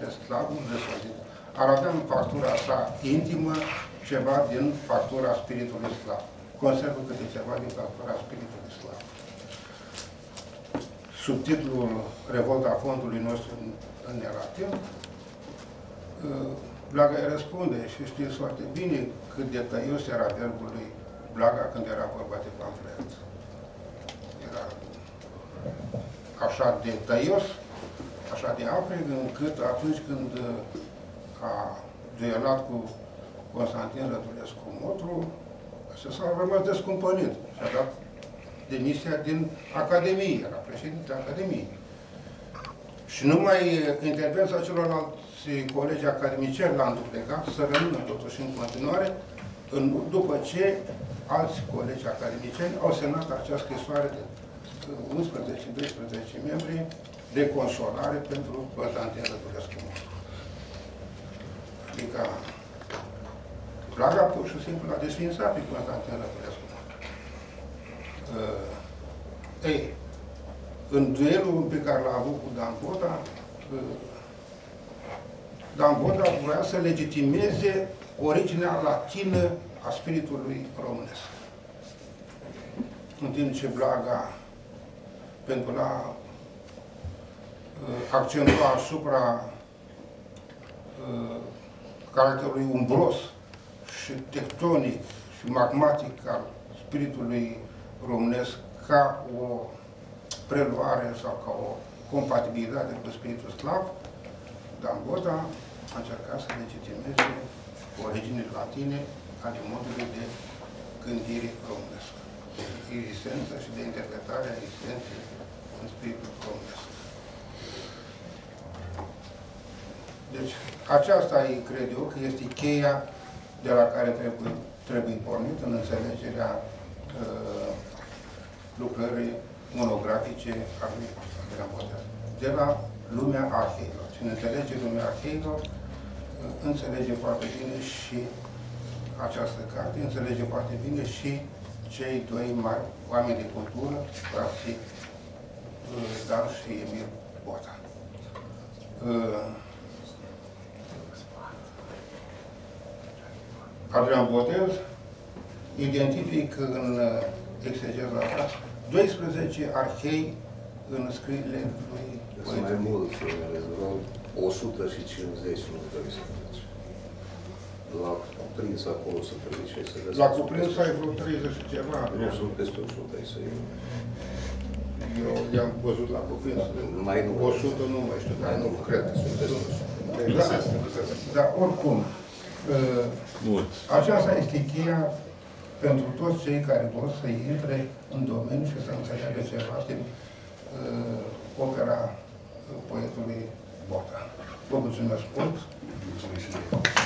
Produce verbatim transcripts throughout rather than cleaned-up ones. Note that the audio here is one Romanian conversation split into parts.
slav, un răsărit, ar avea în factura sa intimă ceva din factura spiritului slav. Conservă câte ceva din factura spiritului slav. Subtitlul Revolta fondului nostru în, în nelativ, Blaga îi răspunde și știți foarte bine cât de tăios era verbul lui Blaga când era vorba de pamflet. Era așa de tăios, așa de aprig, încât atunci când a duelat cu Constantin Rădulescu Motru, s-a rămas descumpănit și a dat demisia din Academie, era președinte Academiei. Și numai intervenția celorlalți colegi academicieni l-a înduplecat să rămână totuși în continuare, în, după ce alți colegi academicieni au semnat această scrisoare de unsprezece doisprezece membri de consolare pentru Constantin Rădulescu Motru. Adică Blaga pur și simplu a desfințat pe Constantin Rădulescu Motru. Uh, ei, în duelul pe care l-a avut cu Dan Bota, uh, Dan Bota voia să legitimeze originea latină a spiritului românesc. În timp ce Blaga, pentru a uh, accentua asupra uh, caracterului umbros și tectonic și magmatic al spiritului românesc ca o preluare sau ca o compatibilitate cu spiritul slav, Dan Bota a încercat să legitimeze originile latine ale modului de gândire românesc, de existență și de interpretare a existenței în spiritul românesc. Deci, aceasta e, cred eu, că este cheia de la care trebuie, trebuie pornit în înțelegerea uh, lucrării monografice a lui Adrian Botez. De la lumea arheilor. Cine înțelege lumea arheilor, uh, înțelege foarte bine și această carte, înțelege foarte bine și cei doi mari oameni de cultură, frații uh, Dan și Emil Bota. Uh, Adrian Botez identific în exegeza sa doisprezece arhei în scrierile lui Sunt mai mulți, o sută cincizeci, nu doisprezece. La cuprins acolo să trebuie și să găsesc. La cuprins ai vreo treizeci și ceva. Nu, sunt peste o sută, să eu. Eu i-am văzut la cuprins. Mai nu. o sută nu mai știu, dar nu cred. Sunt peste o sută. Dar oricum, aceasta este cheia pentru toți cei care vor să intre în domeniu și să înțeleagă ceva din uh, opera poetului Bota. Vă mulțumesc mult! Mulțumesc și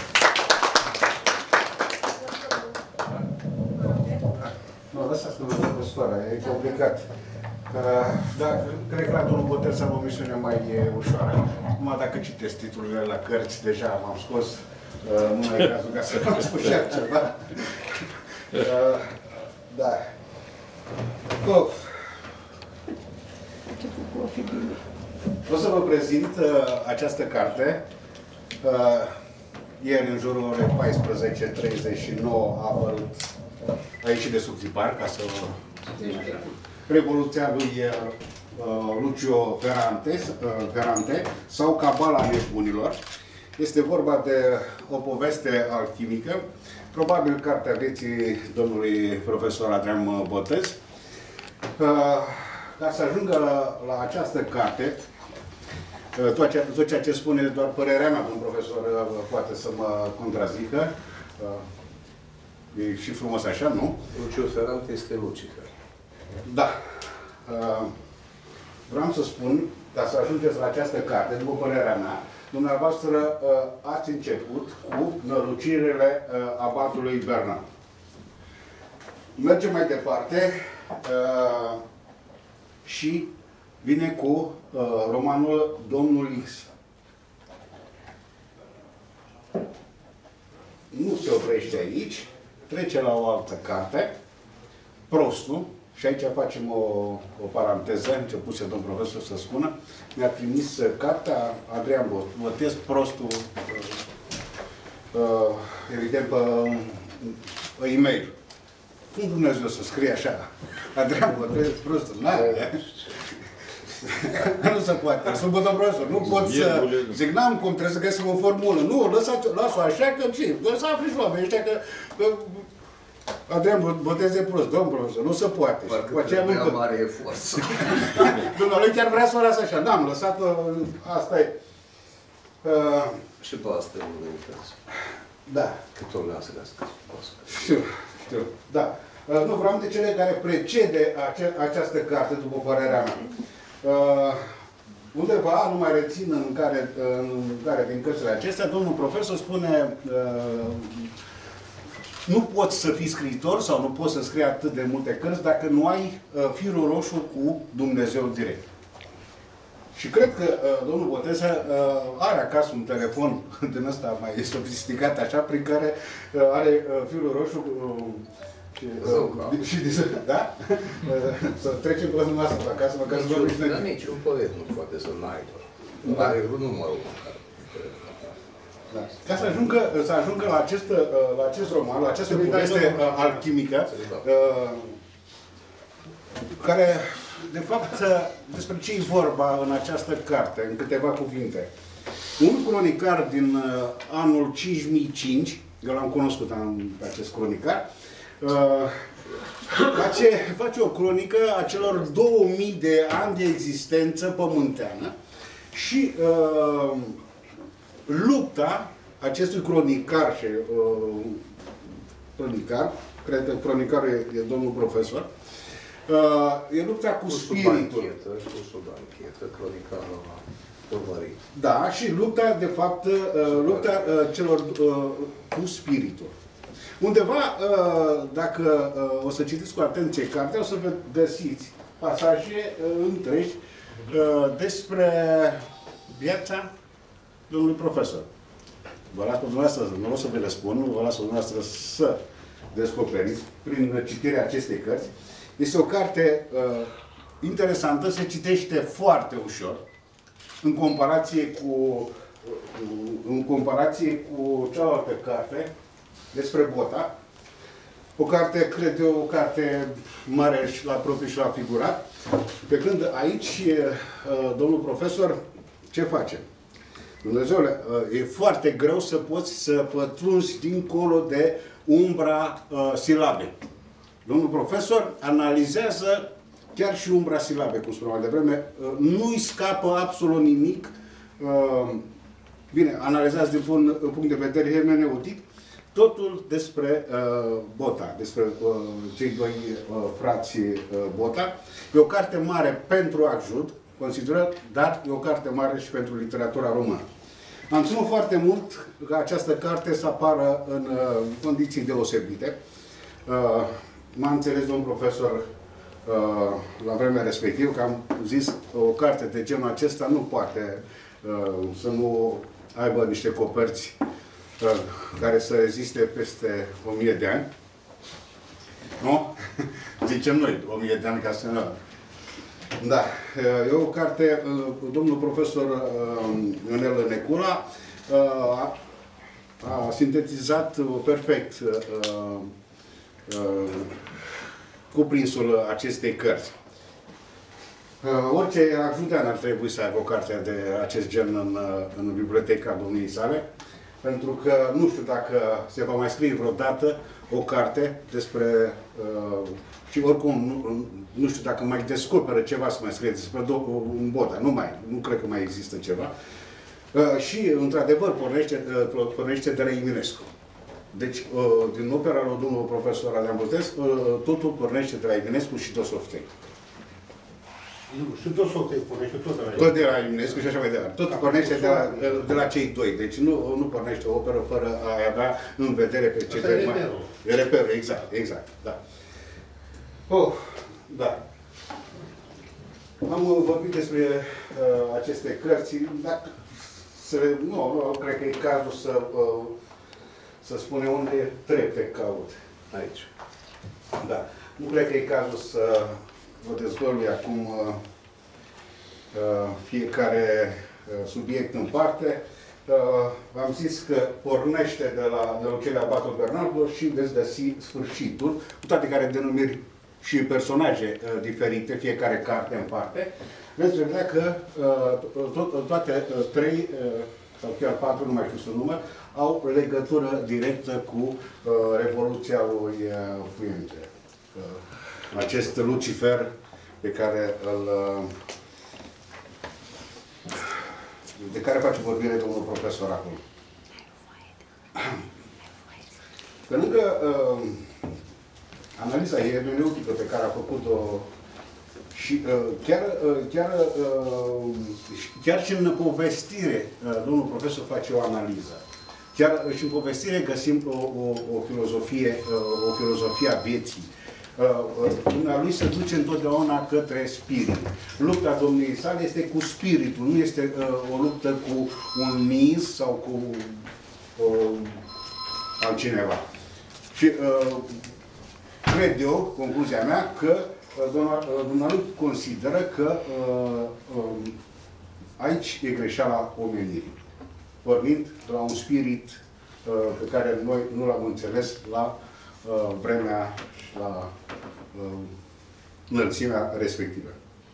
nu, lăsați-mă, profesoara, e complicat. Uh, dar cred că la domnul Botez am o misiune mai uh, ușoară. Numai dacă citesc titlurile la cărți, deja m-am scos. Uh, nu mai e cazul ca să nu spun și altceva. Uh, da. Of. O să vă prezint uh, această carte. Uh, ieri, în jurul orei paisprezece treizeci și nouă, a apărut aici de sub tipar, ca să Revoluția lui uh, Lucio Ferrante, uh, Ferrante sau Cabala nebunilor. Este vorba de o poveste alchimică, probabil cartea vieții domnului profesor Adrian Botez. Uh, ca să ajungă la, la această carte, uh, tot, ceea, tot ceea ce spune doar părerea mea, domnul profesor uh, poate să mă contrazică. Uh, e și frumos așa, nu? Lucio Ferrante este Lucifer. Da. Uh, vreau să spun, ca să ajungeți la această carte, după părerea mea, dumneavoastră uh, ați început cu nălucirile uh, abatului Bernard. Mergem mai departe uh, și vine cu uh, romanul Domnul X. Nu se oprește aici, trece la o altă carte, Prostul, și aici facem o, o paranteză, începuse domn profesor să spună, mi-a trimis cartea Adrian Botez, prostul, uh, evident, pe uh, e-mail. Cum Dumnezeu să scrie așa? Adrian Botez, prostul, n nu se poate. Sunt domn profesor, nu pot să... Zic, n-am cum, trebuie să găsim o formulă. Nu, lăsați-o așa, că ce? Să afli și oamenii ăștia că... Adrian Botez e prost, domn profesor, nu se poate. Parcă trebuia mare efort. Dumnezeu chiar vrea să o lasă așa. N-am lăsat-o, asta e. Uh, și pe asta nu le uitați. Da. Cât o lasă de asta. Știu, știu, da. Uh, nu, vreau de cele care precede ace această carte, după părerea mea. Uh, undeva, nu mai rețin în care, în care din cărțile acestea, domnul profesor spune uh, nu poți să fii scriitor sau nu poți să scrii atât de multe cărți dacă nu ai uh, firul roșu cu Dumnezeu direct. Și cred că uh, domnul Boteza uh, are acasă un telefon din ăsta mai sofisticat, așa, prin care uh, are uh, firul roșu uh, și, uh, și, da? Uh, să trecem pe dumneavoastră acasă, măcar să vorbiți de... Dar niciun poet nu poate să n-aibă. Da. Are numărul măcar. Da. Ca să ajungă, să ajungă la, acest, la acest roman, la această poveste alchimică, care, de fapt, despre ce e vorba în această carte, în câteva cuvinte. Un cronicar din anul cinci mii cinci, eu l-am cunoscut acest cronicar, face, face o cronică a celor două mii de ani de existență pământeană și uh, lupta acestui cronicar și uh, cronicar, cred că cronicarul e, e domnul profesor, uh, e lupta cu, cu spiritul. Cu sub anchetă, cronicarul urmărit. Da, și lupta, de fapt, uh, lupta uh, celor uh, cu spiritul. Undeva, uh, dacă uh, o să citiți cu atenție cartea, o să găsiți pasaje uh, întregi uh, despre viața domnului profesor. Vă las pe dumneavoastră, nu o să vi le spun, vă las pe dumneavoastră să descoperiți prin citirea acestei cărți. Este o carte uh, interesantă, se citește foarte ușor, în comparație cu, uh, în comparație cu cealaltă carte despre Bota. O carte, cred eu, o carte mare și la propriu și la figurat. Pe când aici, uh, domnul profesor, ce face? Dumnezeule, e foarte greu să poți să pătrunzi dincolo de umbra uh, silabei. Domnul profesor analizează chiar și umbra silabei, cum spuneam mai devreme. Uh, nu-i scapă absolut nimic. Uh, bine, analizează din punct, punct de vedere hermeneutic totul despre uh, Bota, despre uh, cei doi uh, frați uh, Bota. E o carte mare pentru ajut, consideră, dar e o carte mare și pentru literatura română. Am ținut foarte mult ca această carte să apară în uh, condiții deosebite. Uh, M-a înțeles domnul profesor uh, la vremea respectivă că am zis o carte de genul acesta nu poate uh, să nu aibă niște coperți uh, care să reziste peste o mie de ani. Nu? Zicem noi, o mie de ani ca să... Da, e o carte, domnul profesor Ionel Necula a, a sintetizat perfect cuprinsul acestei cărți. Orice ajutean ar trebui să aibă o carte de acest gen în, în biblioteca domniei sale, pentru că nu știu dacă se va mai scrie vreodată o carte despre și oricum, nu, nu știu dacă mai descoperă ceva să mai scrie despre un Bota. Nu mai, nu cred că mai există ceva. Uh, și, într-adevăr, pornește, uh, pornește de la Eminescu. Deci, uh, din opera lui domnul profesor Adrian Botez, uh, totul pornește de la Eminescu și Dostoevski. Și Dostoevski pornește tot de la Tot de la Eminescu și așa mai departe. Tot pornește de la, de la cei doi. Deci nu, nu pornește o operă fără a avea în vedere pe cei doi. Asta e reperul. E reperul, exact, exact, da. Oh, da. Am vorbit despre uh, aceste cărți, dar să, nu, nu, cred că e cazul să, uh, să spunem unde trebuie caut. Aici. Da. Nu cred că e cazul să vă dezvălui acum uh, uh, fiecare uh, subiect în parte. Uh, V-am zis că pornește de la, de la Lucelia Abatul Bernardo și veți găsi sfârșitul, cu toate care denumiri și personaje uh, diferite, fiecare carte în parte. Veți vedea că uh, tot, toate uh, trei uh, sau chiar patru, nu mai știu să număr, au legătură directă cu uh, Revoluția lui uh, Fuente. Uh, acest Lucifer pe care îl, uh, de care face vorbire domnul profesor acum. Pe lângă uh, analiza hermeneutică pe care a făcut-o și uh, chiar, uh, chiar, uh, chiar și în povestire, uh, domnul profesor face o analiză. Chiar și în povestire găsim o, o, o filozofie, uh, o filozofie a vieții. Uh, lui se duce întotdeauna către spirit. Lupta domniei sale este cu spiritul, nu este uh, o luptă cu un mis sau cu uh, altcineva. Și uh, cred eu, concluzia mea, că dumnealui consideră că uh, uh, aici e greșeala omenirii, pornind la un spirit uh, pe care noi nu l-am înțeles la uh, vremea și la uh, înălțimea respectivă.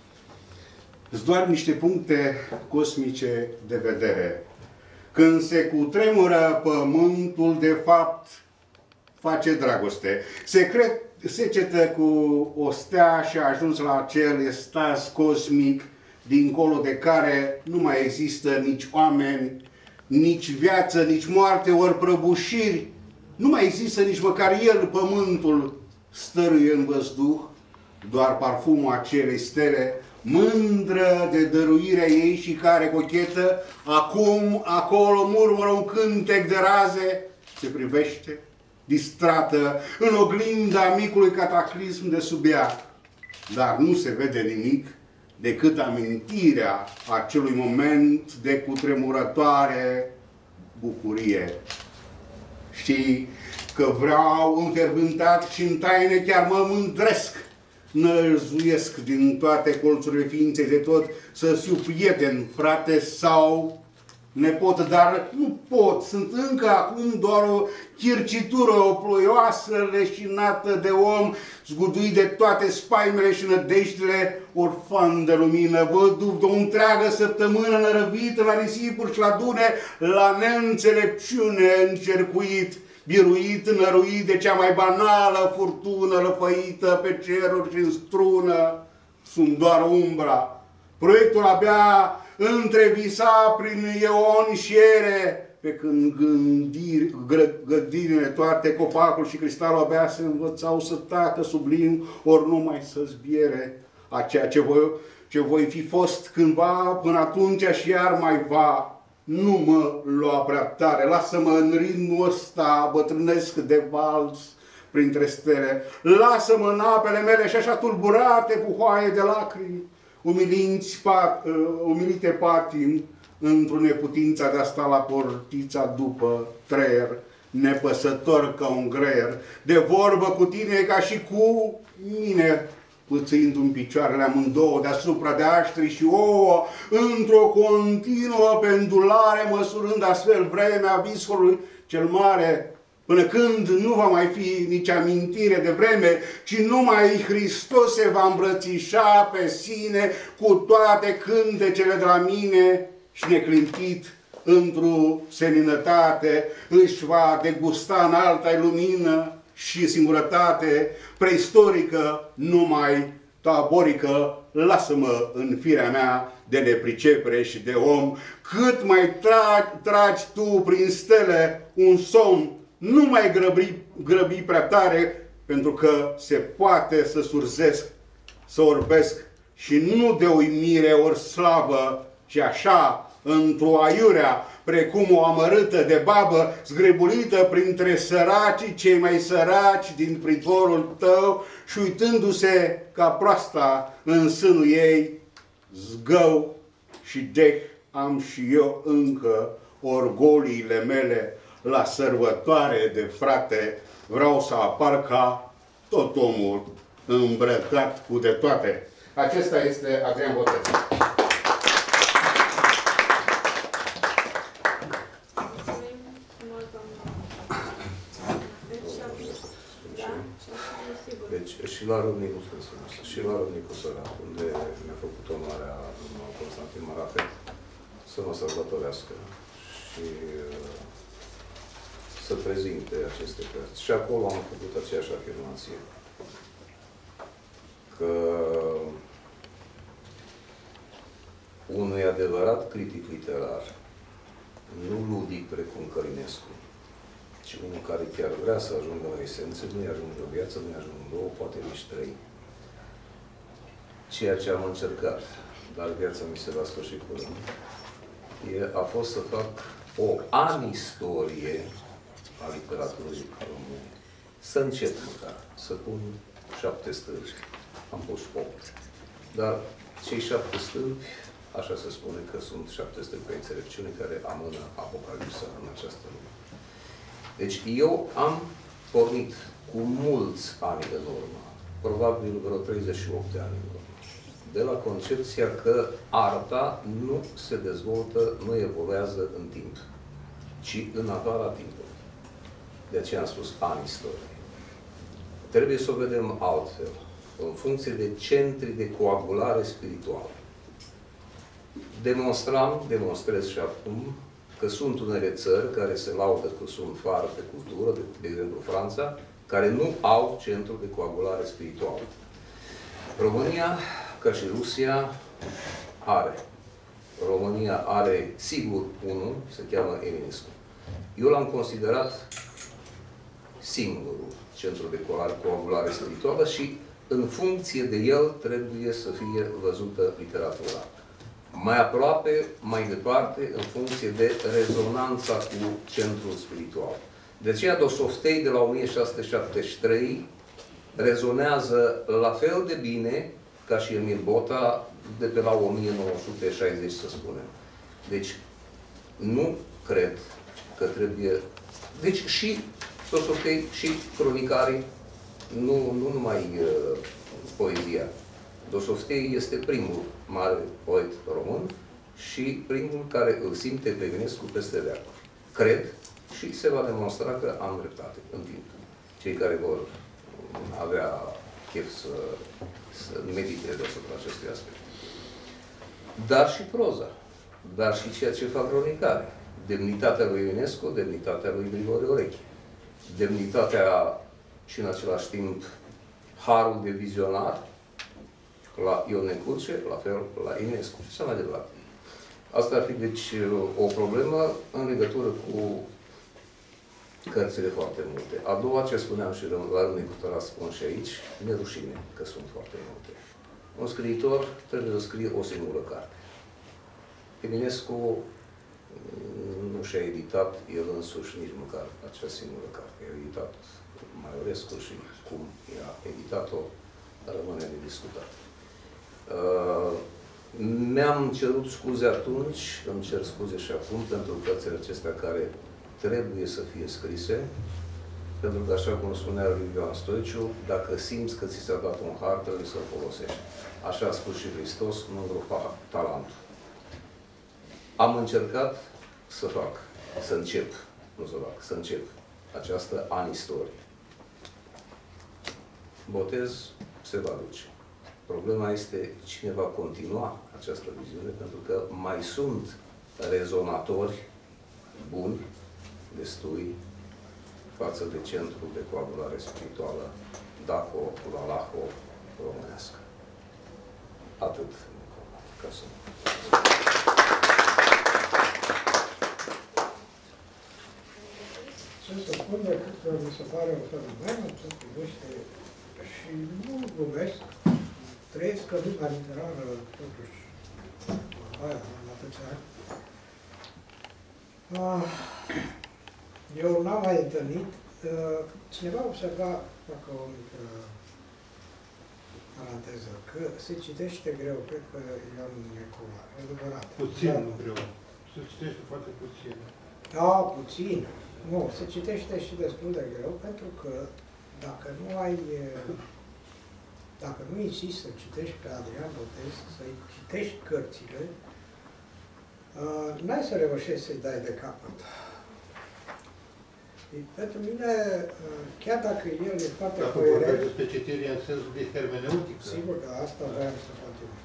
Sunt doar niște puncte cosmice de vedere. Când se cutremură pământul, de fapt, face dragoste. Secret secetă cu o stea și a ajuns la acel extaz cosmic, dincolo de care nu mai există nici oameni, nici viață, nici moarte, ori prăbușiri. Nu mai există nici măcar el, pământul, stăruie în văzduh, doar parfumul acelei stele, mândră de dăruirea ei și care cochetă, acum, acolo, murmură un cântec de raze, se privește distrată în oglinda micului cataclism de sub ea. Dar nu se vede nimic decât amintirea acelui moment de cutremurătoare bucurie. Știi că vreau înfierbântat și în taine chiar mă mândresc, năzuiesc din toate colțurile ființei de tot să fiu prieten, frate sau nepot, dar nu pot. Sunt încă acum doar o chircitură, o ploioasă leșinată de om, zguduit de toate spaimele și nădejdile, orfan de lumină, văduv de o întreagă săptămână nărăvită la nisipuri și la dune, la neînțelepciune încercuit, biruit, năruit de cea mai banală furtună lăfăită pe ceruri și în strună. Sunt doar umbra. Proiectul abia întrevisa prin eoni și ere, pe când gândiri, gădirile toate, copacul și cristalul abia se învățau să tacă sublim, ori numai să zbiere a ceea ce voi, ce voi fi fost cândva, până atunci și iar mai va. Nu mă lua prea tare, lasă-mă în ritmul ăsta bătrânesc de vals printre stele, lasă-mă în apele mele și așa tulburate puhoaie de lacrimi, umilinți, pat, uh, umilite patim, într-o neputința de a sta la portița după treier, nepăsător ca un greier, de vorbă cu tine ca și cu mine, pățâindu-mi picioarele amândouă deasupra de aștri și ouă, într-o continuă pendulare, măsurând astfel vremea visului cel mare, până când nu va mai fi nici amintire de vreme, ci numai Hristos se va îmbrățișa pe sine cu toate cântecele de la mine și neclintit într-o seninătate își va degusta în alta lumină și singurătate preistorică, numai taborică. Lasă-mă în firea mea de nepricepere și de om, cât mai tragi, tragi tu prin stele un somn, nu mai grăbi, grăbi prea tare, pentru că se poate să surzesc, să orbesc și nu de uimire ori slavă, ci așa, într-o aiurea, precum o amărâtă de babă, zgrebulită printre săracii cei mai săraci din pridvorul tău și uitându-se ca proasta în sânul ei, zgău și deh am și eu încă orgoliile mele la sărbătoare de frate, vreau să apar ca tot omul îmbrăcat cu de toate. Acesta este Adrian Botez. Deci și la Râmnicu, și la Râmnicu Sărat, unde mi-a făcut onoarea domnul Constantin Marafe să mă sărbătorească și uh, să prezinte aceste cărți. Și acolo am făcut aceeași afirmație. Că unui adevărat critic literar, nu ludic precum Călinescu, ci unul care chiar vrea să ajungă la esență, nu-i ajunge o viață, nu-i ajung două, poate nici trei. Ceea ce am încercat, dar viața mi se va sfârși curând, a fost să fac o anistorie a literaturii române. Să încep măcar, să pun șapte stâlpi. Am pus opt. Dar cei șapte stâlpi, așa se spune că sunt șapte stâlpi ai înțelepciunii care amână apocalipsa în această lume. Deci eu am pornit cu mulți ani în urmă, probabil vreo treizeci și opt de ani în urmă, de la concepția că arta nu se dezvoltă, nu evoluează în timp, ci în afara timpului. De aceea am spus anistorie. Trebuie să o vedem altfel, în funcție de centri de coagulare spirituală. Demonstram, demonstrez și acum, că sunt unele țări care se laudă că sunt fară pe cultură, de, de exemplu Franța, care nu au centru de coagulare spirituală. România, ca și Rusia, are. România are, sigur, unul, se cheamă Eminescu. Eu l-am considerat singurul centru de coagulare spirituală și în funcție de el trebuie să fie văzută literatura. Mai aproape, mai departe, în funcție de rezonanța cu centrul spiritual. De aceea Dostoevski de la o mie șase sute șaptezeci și trei rezonează la fel de bine ca și Emil Bota de pe la o mie nouă sute șaizeci, să spunem. Deci, nu cred că trebuie... Deci și Dostoevski și cronicarii, nu, nu numai uh, poezia. Dostoevski este primul mare poet român și primul care îl simte pe Eminescu peste veacuri. Cred și se va demonstra că am dreptate în timp. Cei care vor avea chef să, să mediteze asupra acestui aspect. Dar și proza, dar și ceea ce fac cronicare. Demnitatea lui Eminescu, demnitatea lui Grigore Oreche. Demnitatea și în același timp harul de vizionar la Ion Necuce, la fel la Eminescu și așa mai departe. Asta ar fi, deci, o problemă în legătură cu cărțile foarte multe. A doua, ce spuneam și la Râmnicu Sărat, spun și aici, mi-e rușine că sunt foarte multe. Un scriitor trebuie să scrie o singură carte. Eminescu nu și-a editat el însuși nici măcar acea singură carte. A editat Maiorescu și cum i-a editat-o rămâne de discutat. Uh, Mi-am cerut scuze atunci, îmi cer scuze și acum pentru cărțile acestea care trebuie să fie scrise, pentru că, așa cum spunea lui Ioan Stoiciu, dacă simți că ți s-a dat un har, trebuie să-l folosești. Așa a spus și Hristos, nu îngropa talentul. Am încercat să fac, să încep, nu să fac, să încep această anistorie. Botez se va duce. Problema este cine va continua această viziune, pentru că mai sunt rezonatori buni, destui, față de centrul de coagulare spirituală Daco, Lalaho, românească. Atât, ca să... Ce să spun decât că mi se pare o fenomenă ce privește și nu glumesc, trăiesc căduca literară, totuși, aia, la atâția ani. Eu n-am mai întâlnit. Cineva observa, facă o mică paranteză, că se citește greu, cred că Ioan Necula, e adevărat. Puțin da. greu. Se citește foarte puțin. Da, puțin. Nu, se citește și destul de greu, pentru că dacă nu ai dacă nu insisti să citești pe Adrian Botez, să-i citești cărțile, uh, n-ai să reușești să-i dai de capăt. E, pentru mine, uh, chiar dacă el e foarte dacă coerent... vorbeai despre citire în sensul de hermeneutică. Sigur că asta vreau să continui.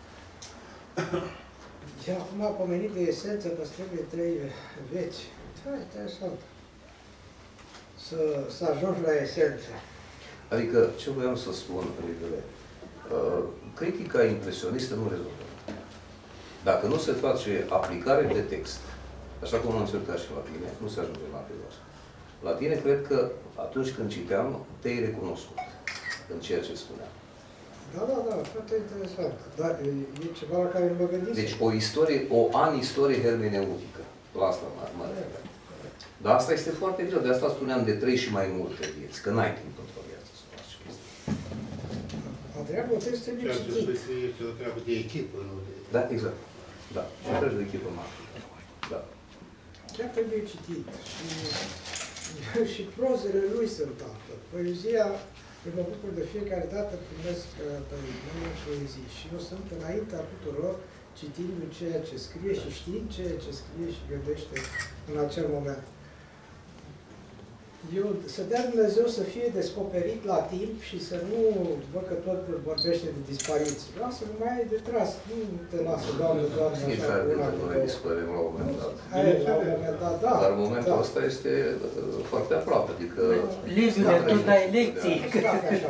Și acum a pomenit de esență că trebuie trei vieți. Da, interesant. Să, să ajungi la esență. Adică, ce vreau să spun, Rivele, uh, critica impresionistă nu rezolvă. Dacă nu se face aplicare de text, așa cum am încercat și la tine, nu se ajunge la aplicare. La tine, cred că atunci când citeam, te-ai recunoscut în ceea ce spuneam. Da, da, da, foarte interesant. Dar e, e ceva la care nu mă gândisem. Deci o istorie, o an-istorie hermeneutică. La asta mă, mă refer. Dar asta este foarte greu. De asta spuneam de trei și mai multe vieți, că n-ai timp într-o viață să faci chestii. Adrian Botez trebuie Ceea ce citit. spui că este o treabă de echipă, nu de... Da, exact. Da. Și trebuie de echipă mare. Da. Chiar trebuie citit. Și, și prozele lui sunt altfel. Poezia, eu mă bucur de fiecare dată primesc pe noi poezii. Și eu sunt înaintea tuturor citind ceea ce scrie și știind ceea ce scrie și gândește în acel moment. Eu, să dea Dumnezeu să fie descoperit la timp și să nu văd că tot vorbește de dispariții. Lasă-mă mai ai de tras, nu te lasă, Doamne, Doamne, așa, Fiecare cu una dintre cu noi două. dispărem la un moment dat. Aia, la un moment dat, da. Dar momentul da. ăsta este uh, foarte aproape, adică... Liviule, tu dai lecții. Stai așa.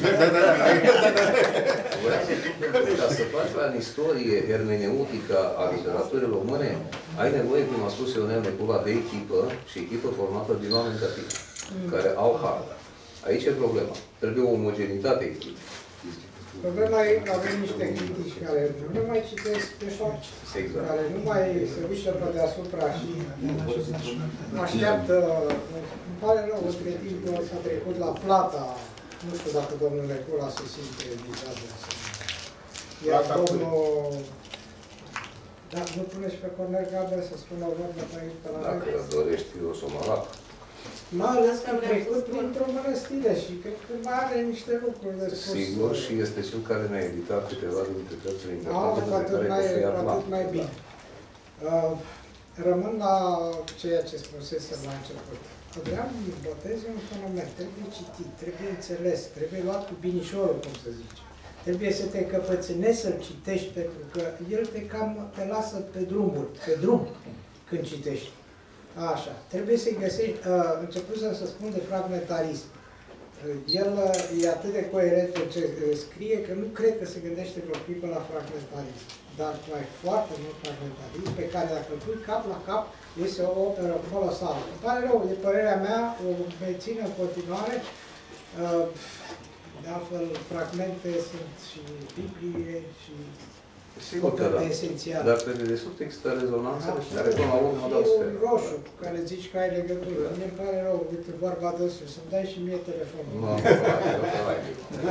Vreau să spun că ca să faci la în istorie hermeneutică a literaturii române, ai nevoie, cum a spus Ionel Necula, de echipă și echipă formată din oameni ca tine, care au harta. Aici e problema. Trebuie o omogenitate echipă. Problema e că avem niște critici care nu mai citesc de fapt, Exact. care nu mai se uită pe deasupra și așteaptă. Îmi pare rău, între timp s-a trecut la plata. Nu știu dacă domnul Necula se simte vizat de asemenea. Iar domnul... Da, nu puneți pe Cornel Gabriel să spună o vorbă pe aici, pe la noi? Dacă dorești, eu să mă lac. Mai ales că am trecut printr-o mănăstire și cred că mai are niște lucruri de spus. Sigur, și este cel care ne-a editat câteva dintre cărțile Da, importante cu pe atât care mai, pot să ia cu atât plan. mai bine. Uh, rămân la ceea ce spusesem la început. Adrian Botez e un fenomen, trebuie citit, trebuie înțeles, trebuie luat cu binișorul, cum să zice. Trebuie să te încăpățânești să-l citești, pentru că el te cam te lasă pe drumuri, pe drum, când citești. Așa, trebuie să-i găsești, uh, începusem să spun de fragmentarism. Uh, el uh, e atât de coerent în ce uh, scrie, că nu cred că se gândește vreo clipă la fragmentarism. Dar mai foarte mult fragmentarism, pe care dacă îl pui cap la cap, este o operă colosală. Îmi pare rău, e părerea mea, o mențin în continuare. Uh, de altfel, fragmente sunt și Biblie și Sigur că da. esențial. Dar pe dedesubt există rezonanță și care până la urmă dau E un sferă. roșu cu care zici că ai legătură. Mie îmi pare rău, uite, vorba dânsul, să-mi dai și mie telefonul. Nu, nu, nu,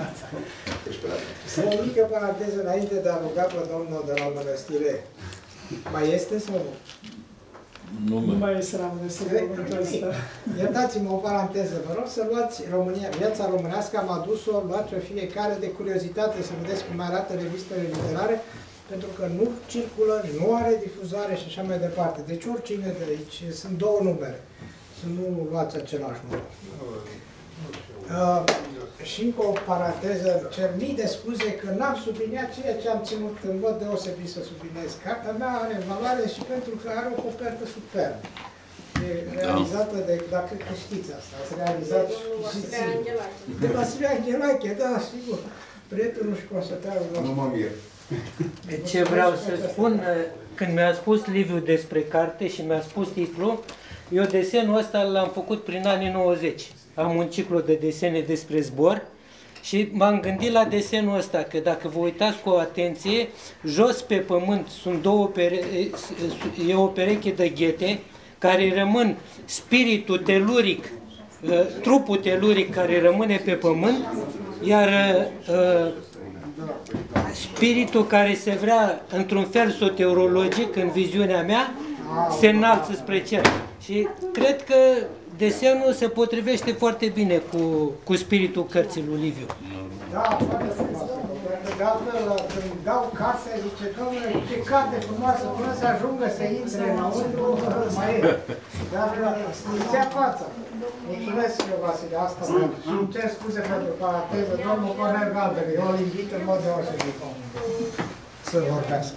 nu, O mică paranteză înainte de a ruga pe domnul de la mănăstire. Mai este sau nu? Nu mai este la mănăstire în momentul ăsta. Iertați-mă o paranteză, vă rog să luați România, viața românească, am adus-o, luați-o fiecare de curiozitate să vedeți cum arată revistele literare, pentru că nu circulă, nu are difuzare și așa mai departe. Deci oricine de aici, sunt două numere, să nu luați același număr. Uh, și încă o paranteză, cer mii de scuze că n-am subliniat ceea ce am ținut în mod deosebit să subliniez. Cartea mea are valoare și pentru că are o copertă superbă. E realizată de, dacă cred că știți asta, ați realizat și Vasile Anghelache. de Vasile Anghelache, da, sigur. Prietenul și consătearul nostru. Nu mă mir. Ce vreau să spun, când mi-a spus Liviu despre carte și mi-a spus titlul, eu desenul ăsta l-am făcut prin anii nouăzeci. Am un ciclu de desene despre zbor și m-am gândit la desenul ăsta, că dacă vă uitați cu atenție, jos pe pământ sunt două pere e o pereche de ghete care rămân spiritul teluric, trupul teluric care rămâne pe pământ, iar uh, spiritul care se vrea într-un fel soteriologic în viziunea mea se înalță spre cer. Și cred că desenul se potrivește foarte bine cu, cu spiritul cărții lui Liviu. Da, foarte frumos. De altfel, când dau cartea, zice, domnule, ce carte frumoasă, până să ajungă să intre înăuntru, mai e. Dar stințea fața. Mulțumesc, eu, Vasile, asta. Și îmi cer scuze pentru paranteză, domnul Cornel Galben, eu îl invit în mod deosebit să vorbească.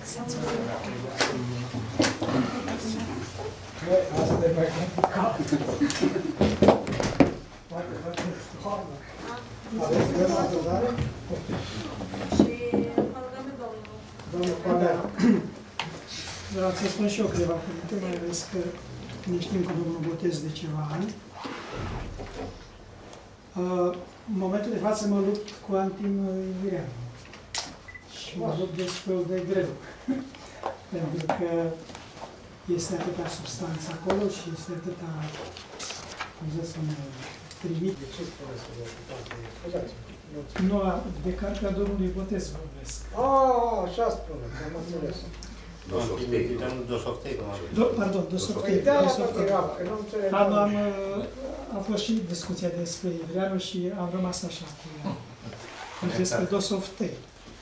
Asta e mai complicat. Poate face toamnă. Aveți de la adunare? Și rugăm domnul. Domnul Cornel. Vreau să spun și eu câteva cuvinte, mai ales că ne știm cu domnul Botez de ceva ani. În momentul de față mă lupt cu Antim Iulian. Și mă lupt destul de greu. Pentru că este atâta substanță acolo și este atâta, cum să spun, trimit. De ce spuneți că vă ocupați de... Scuzați-mă. Nu, de cartea domnului Botez vorbesc. Ah, așa spune, am înțeles. Dosoftei. Dosoftei, cum așa. Do, pardon, Dostoevski. Păi de-aia mă tiram, că nu înțeleg. Am, am, a fost și discuția despre Ivreanu și am rămas așa cu ea. Despre Dostoevski.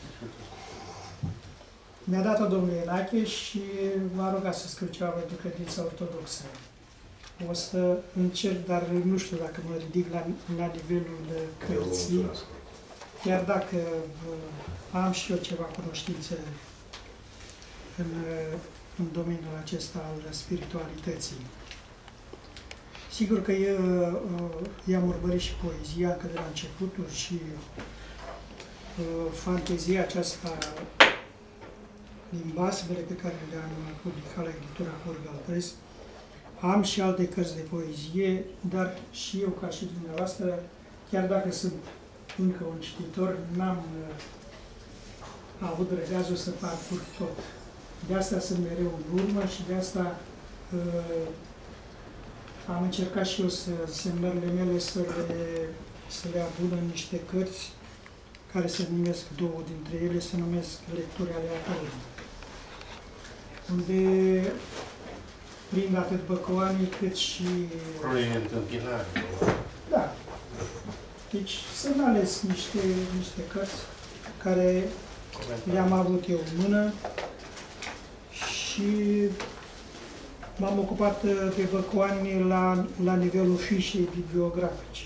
Mi-a dat-o domnul Enache și m-a rugat să scriu ceva pentru credința ortodoxă. O să încerc, dar nu știu dacă mă ridic la, la nivelul cărții, chiar dacă uh, am și eu ceva cunoștințe în, în domeniul acesta al spiritualității. Sigur că eu uh, i-am urmărit și poezia încă de la începuturi și uh, fantezia aceasta din basmele pe care le-am publicat la editura Horgal Press. Am și alte cărți de poezie, dar și eu, ca și dumneavoastră, chiar dacă sunt încă un cititor, n-am uh, avut răgazul să parcurg tot. De asta sunt mereu în urmă și de asta uh, am încercat și eu să semnările mele să le, să le adun în niște cărți care se numesc, două dintre ele se numesc lecturi aleatorii, unde prind atât băcoanii cât și... Probleme întâmpinare. Da. Deci să-mi ales niște, niște cărți care le-am avut eu în mână și m-am ocupat de băcoani la, la nivelul fișei bibliografice.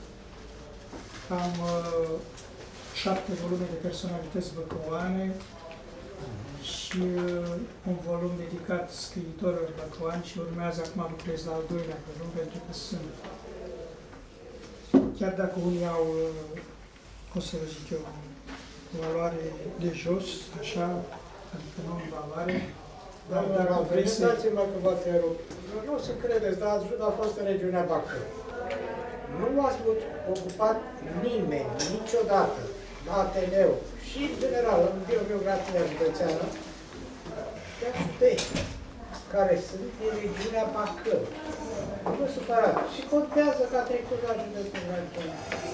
Am uh, șapte volume de personalități băcoane și uh, un volum dedicat scriitorilor băcoani și urmează acum lucrez la al doilea volum pentru că sunt, chiar dacă unii au, uh, o să zic eu, o valoare de jos, așa, adică nu în valoare, dar dacă vreți să... Dați-mă că vă întrerup. Nu o să credeți, dar ați a fost în regiunea Bacău. Nu v-ați ocupat nimeni, niciodată, la Ateneu și, în general, în biografia județeană, chiar pe care sunt din regiunea Bacău. Nu vă supărați. Și contează că a trecut la județul Bacău.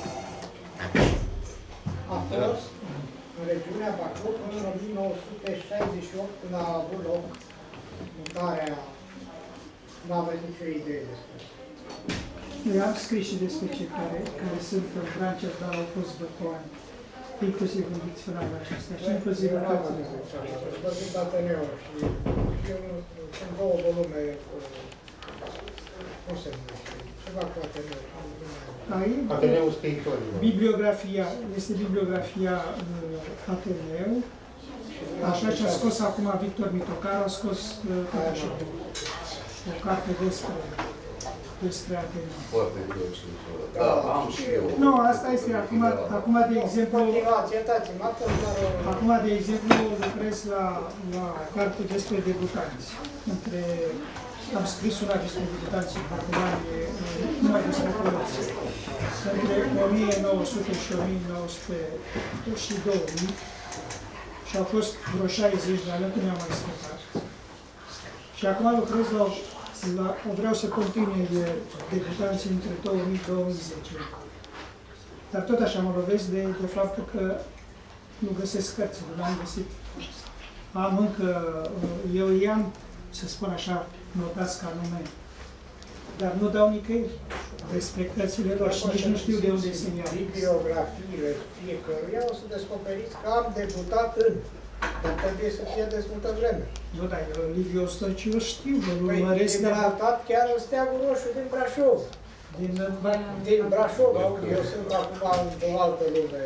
A fost în regiunea Bacău până în o mie nouă sute șaizeci și opt, când a avut loc mutarea. Nu aveți nicio idee despre asta. Noi am scris și despre cei care, care sunt în Francia, dar au fost băcoani, inclusiv în dicționarul acesta și inclusiv în cărțile. Vorbim de Ateneu și sunt două volume cu, cum se numește, ceva cu Ateneu. Aici, Ateneu scriitorilor. bibliografia, este bibliografia uh, Ateneu, așa ce a scos acum Victor Mitocaru, a scos uh, așa, o carte despre, despre Ateneu. Foarte greu și da, am și eu. Nu, asta este, acum, acum de exemplu, Continuați, iertați-mă, acum doar o... acum de exemplu lucrez la, la o carte despre debutanți. Între, am scris una despre debutanții băcălani, numai despre poeți. Între o mie nouă sute și o mie nouă sute și două mii și au fost vreo șaizeci de ani, nu am mai scăpat. Și acum lucrez la, la vreau să continui de debutanții între două mii și două mii zece. Dar tot așa mă lovesc de, de faptul că nu găsesc cărți, nu am găsit. Am încă, eu i-am să spun așa, notați ca nume, dar nu dau nicăieri despre cărțile lor și nici nu știu de unde se iau. Biografiile fiecăruia o să descoperiți că am debutat în, dar trebuie să fie de multă vreme. Nu, dar eu, Liviu Ostăciu, știu, îl Păi, urmăresc e de la... debutat chiar în Steagul Roșu din Brașov. Din, Din Brașov, aud, eu sunt acum într-o altă lume.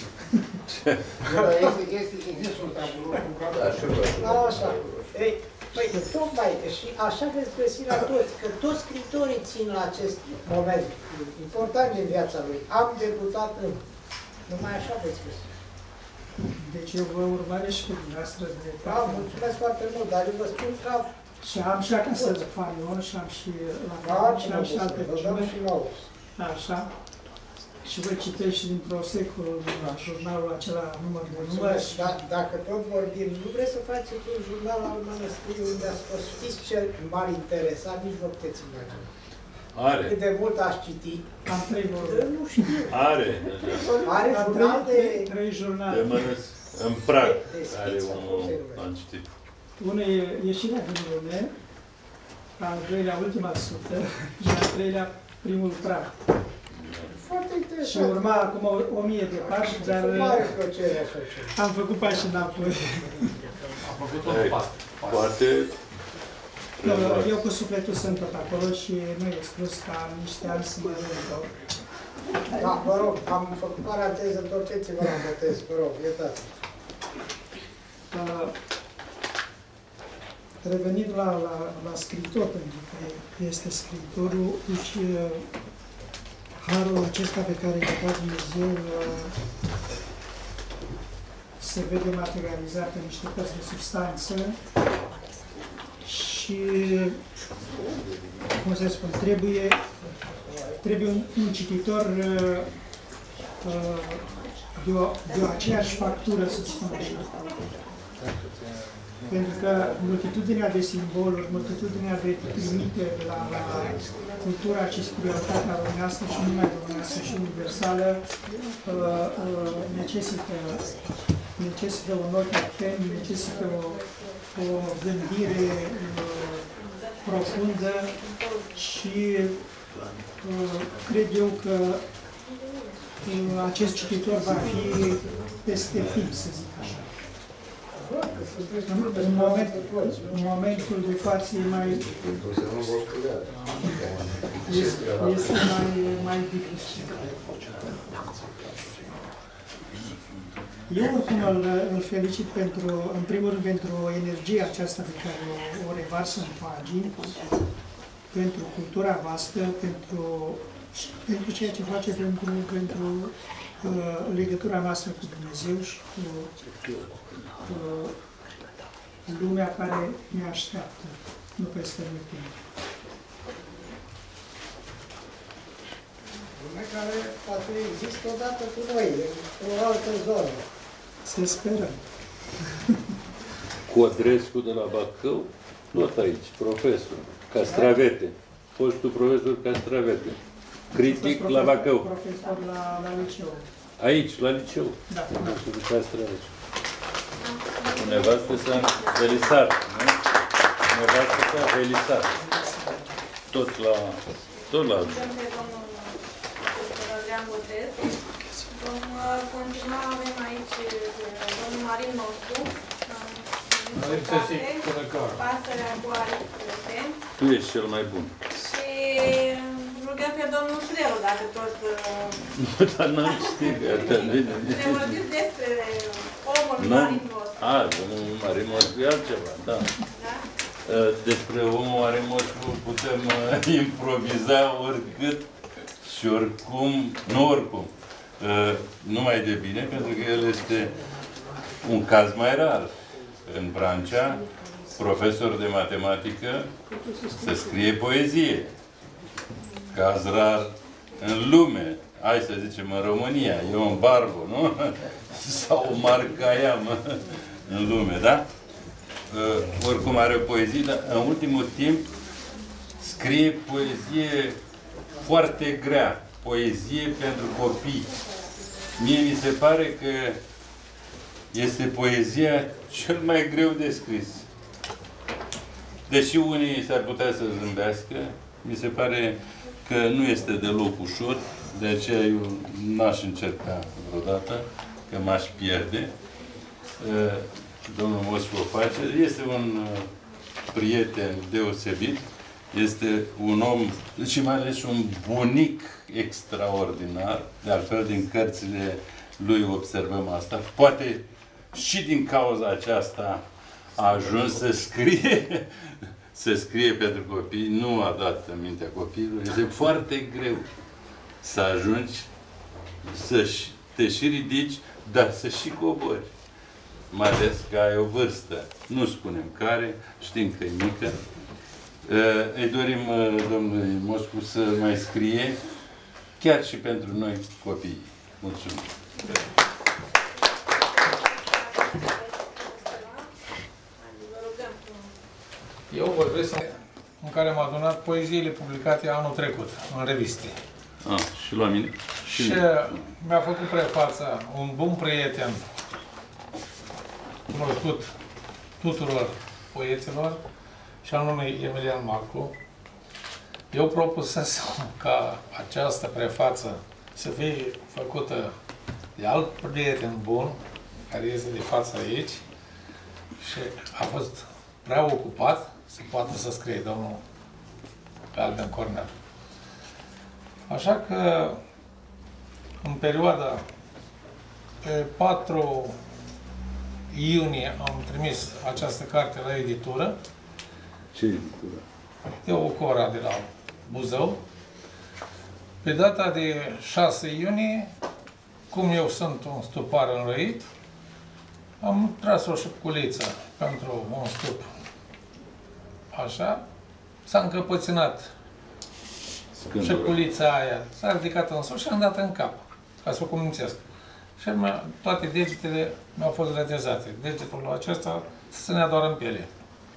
Există un tabulou cu care... Așa. Ei, păi, tocmai, și așa veți găsi la toți, că toți scritorii țin la acest moment important din viața lui. Am debutat în... Numai așa veți găsi. Deci eu vă urmăresc și pe dumneavoastră de... Da, mulțumesc foarte mult, dar eu vă spun că... Și am și acasă de fanion și am și la Da, și am și alte cărți. și nouă. Așa. Și vă citești și din Prosecul, jurnalul acela număr de număr. Mulțumesc, da, dacă tot vorbim, nu vreți să faceți un jurnal al mănăstirii unde ați fost, știți ce m-ar interesa, nici vă puteți imagina. Are. Cât de mult aș citi. Am trei vorbe. Nu știu. Are. Are Am jurnal de... trei, trei jurnale. De mănăs, în prag. De Are schiță, cum se unul, numește? am citit. Unul e ieșirea din lume, al doilea ultima sută și al treilea primul prag. Foarte Și interesant. urma acum o, o mie de pași, dar Cu mare plăcere așa ceva. am făcut pași înapoi. Am făcut-o Ei, în Poate... Eu cu sufletul sunt tot acolo și nu e exclus ca niște ani să mă reîntorc. Da, vă rog, am făcut paranteză, întorceți-vă la botez, vă rog, iertați. Uh, Revenind la, la, la scriitor, pentru că este scriitorul, deci uh, harul acesta pe care i-a dat Dumnezeu uh, se vede materializat în niște părți de substanță și, cum să spun, trebuie, trebuie un, un cititor uh, uh, de, o, de o aceeași factură, să spun așa. Pentru că multitudinea de simboluri, multitudinea de trimite la, la cultura și spiritualitatea românească și numai românească și universală uh, uh, necesită, necesită un ochi atent, necesită o, o gândire uh, profundă și uh, cred eu că uh, acest cititor va fi peste timp, să zic așa. În, moment, în momentul de față e mai, este, este mai, mai dificil. Eu oricum îl, îl felicit pentru, în primul rând pentru energia aceasta pe care o, o revarsă în pagini, pentru cultura voastră, pentru, pentru ceea ce face pentru, pentru uh, legătura noastră cu Dumnezeu și cu uh, lumea care ne așteaptă, nu peste mult timp. Lumea care poate există odată cu noi, într-o altă zonă. Să sperăm. Codrescu de la Bacău, tot aici, profesor, Castravete, fostul profesor Castravete, critic la Bacău. Profesor la, la liceu. Aici, la liceu. Da. Profesorul Castravete. Nevastă s-a Velisar, nu? Nevastă s-a Velisar. Tot la... Tot la... Vom continua, avem aici domnul Marin nostru, Pasărea cu aripi. Tu ești cel mai bun. Și rugăm pe domnul Șleru, dacă tot... Dar n-am știut, gata, bine. Ne vorbiți despre omul Marin nostru. A, domnul Marin nostru e altceva, da. Despre omul Marin nostru putem improviza oricât și oricum, nu oricum. Uh, numai de bine, pentru că el este un caz mai rar. În Francia, profesor de matematică, se scrie poezie. Caz rar în lume. Hai să zicem în România. E un Barbu, nu? Sau un Marcaiam în lume, da? Uh, oricum are o poezie, dar în ultimul timp scrie poezie foarte grea. Poezie pentru copii. Mie mi se pare că este poezia cel mai greu de scris. deși unii s-ar putea să zâmbească, mi se pare că nu este deloc ușor, de aceea eu n-aș încerca vreodată, că m-aș pierde. Domnul Moscu o face. Este un prieten deosebit, este un om și mai ales un bunic extraordinar, de altfel din cărțile lui observăm asta. Poate și din cauza aceasta a ajuns să scrie, să scrie pentru copii, nu a dat în mintea copiilor. Este foarte greu să ajungi să te și ridici, dar să și cobori. Mai ales că ai o vârstă. Nu spunem care, știm că e mică. Îi dorim domnului Moscu să mai scrie, chiar și pentru noi copii. Mulțumim! Eu vorbesc în care am adunat poeziile publicate anul trecut, în reviste. Ah, și la mine? Și, și mi-a făcut prefața un bun prieten, cunoscut tuturor poeților, și anume Emilian Marcu. Eu propusesem ca această prefață să fie făcută de alt prieten bun, care este de față aici, și a fost prea ocupat să poată să scrie domnul Galben Cornel. Așa că, în perioada pe patru iunie am trimis această carte la editură. Ce editură? De o Cora de la Buzău. Pe data de șase iunie, cum eu sunt un stupar înrăit, am tras o șupuliță pentru un stup. Așa, s-a încăpățânat șupulița aia, s-a ridicat în sus și am dat în cap, ca să o comunițesc. Și toate degetele mi-au fost retezate. Degetul acesta se ținea doar în piele.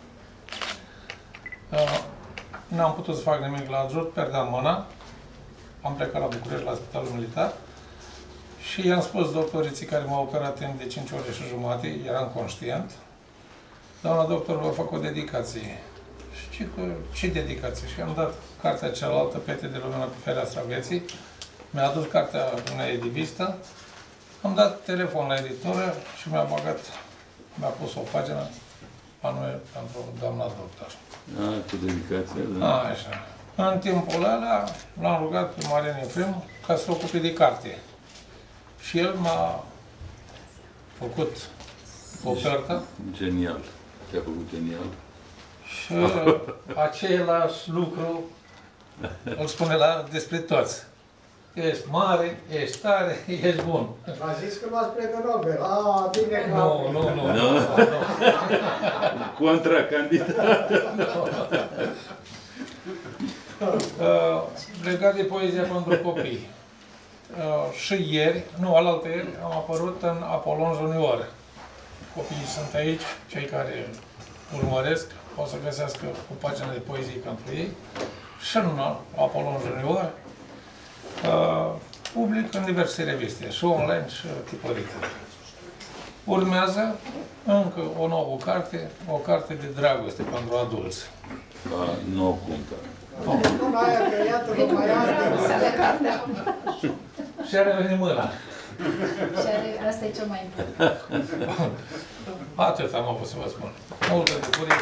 Uh, N-am putut să fac nimic la adjut, pierdeam mâna. Am plecat la București, la Spitalul Militar. Și i-am spus doctoriții care m-au operat timp de cinci ore și jumate, eram conștient. Doamna doctor v-a făcut o dedicație. Și că, ce dedicație? Și am dat cartea cealaltă, Pete de lumină pe fereastra vieții. Mi-a adus cartea unei edivistă. Am dat telefon la editură și mi-a băgat, mi-a pus o pagină anume pentru doamna doctor. A, cu dedicație, da. Așa. În timpul ăla l-am rugat pe Marian Efrem ca să se ocupe de carte. Și el m-a făcut oferta. Genial. Te-a făcut genial. Și același lucru îl spune la, despre toți. Ești mare, ești tare, ești bun. V-a zis că luați premiul Nobel. A, bine că... Nu, nu, nu. Nu. Contracandidat. Uh, legat de poezia pentru copii. Uh, și ieri, nu, alaltă ieri, am apărut în Apolon Junior. Copiii sunt aici, cei care urmăresc, o să găsească o pagină de poezie pentru ei. Și în Apolon Junior, uh, public în diverse reviste, și online, și tipărite. Urmează încă o nouă carte, o carte de dragoste pentru adulți. Da, nu o cuntă. Nu, aia că iată, nu mai are cartea. Și are în mâna. Și are, asta e cel mai important. Atât am avut să vă spun. Multă bucurie.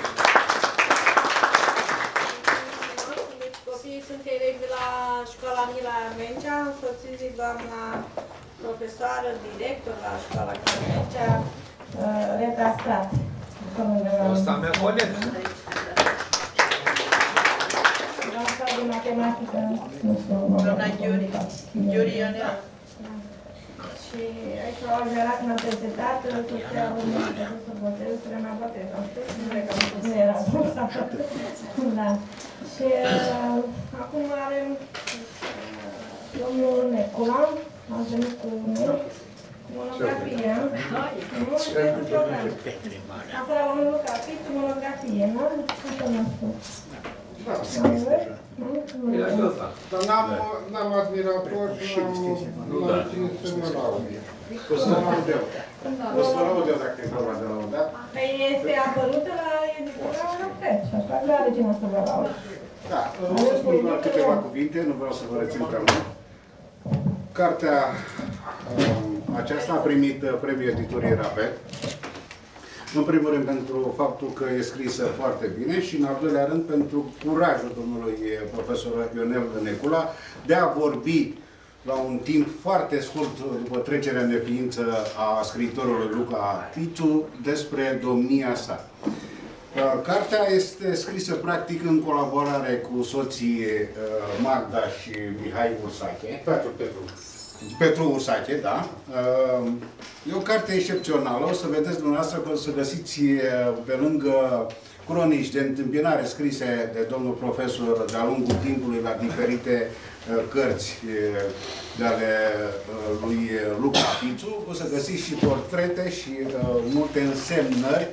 Copiii sunt elevi de la școala Mila Armencea, însoțiți de doamna profesoară, director la școala Armencea, Reta Strat. Asta mea coleg. De matematică, nu știu, doamna Ghiuri, Ghiuri Ionel. Și aici au ajurat în atențetat, soția urmă de să botez, spre mea botez, nu era da. Și acum avem domnul Necula, a venit cu noi, cu monografie, nu? Pentru program. Acolo am lucrat, cu monografie, nu? Asta mi-a spus. Dar n-am admirator și n-am ținut să mă laud. O să mă laud eu. O să mă laud eu dacă e vorba de laudat. Păi este apărută la editura o cred și așa nu are cine să vă laude. Da, o să spun doar câteva cuvinte, nu vreau să vă rețin prea mult. Cartea aceasta a primit premiul editurii Rabe. În primul rând pentru faptul că e scrisă foarte bine și în al doilea rând pentru curajul domnului profesor Ionel Necula de a vorbi la un timp foarte scurt după trecerea în neființă a scriitorului Luca Pițu despre domnia sa. Cartea este scrisă practic în colaborare cu soții Magda și Mihai Ursache. Petru, Petru. Petru Ursache, da. E o carte excepțională. O să vedeți dumneavoastră că o să găsiți pe lângă cronici de întâmpinare scrise de domnul profesor de-a lungul timpului la diferite cărți de ale lui Luca Pițu. O să găsiți și portrete și multe însemnări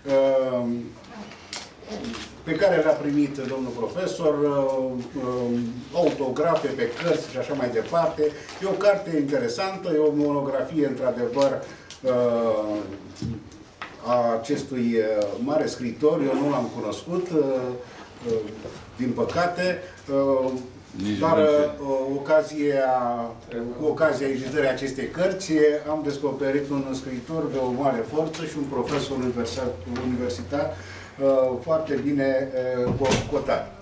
pe care le-a primit domnul profesor, autografe pe cărți și așa mai departe. E o carte interesantă, e o monografie, într-adevăr, a acestui mare scriitor. Eu nu l-am cunoscut, din păcate, dar ocazia, cu ocazia editării acestei cărți am descoperit un scriitor de o mare forță și un profesor universitar foarte bine cotat.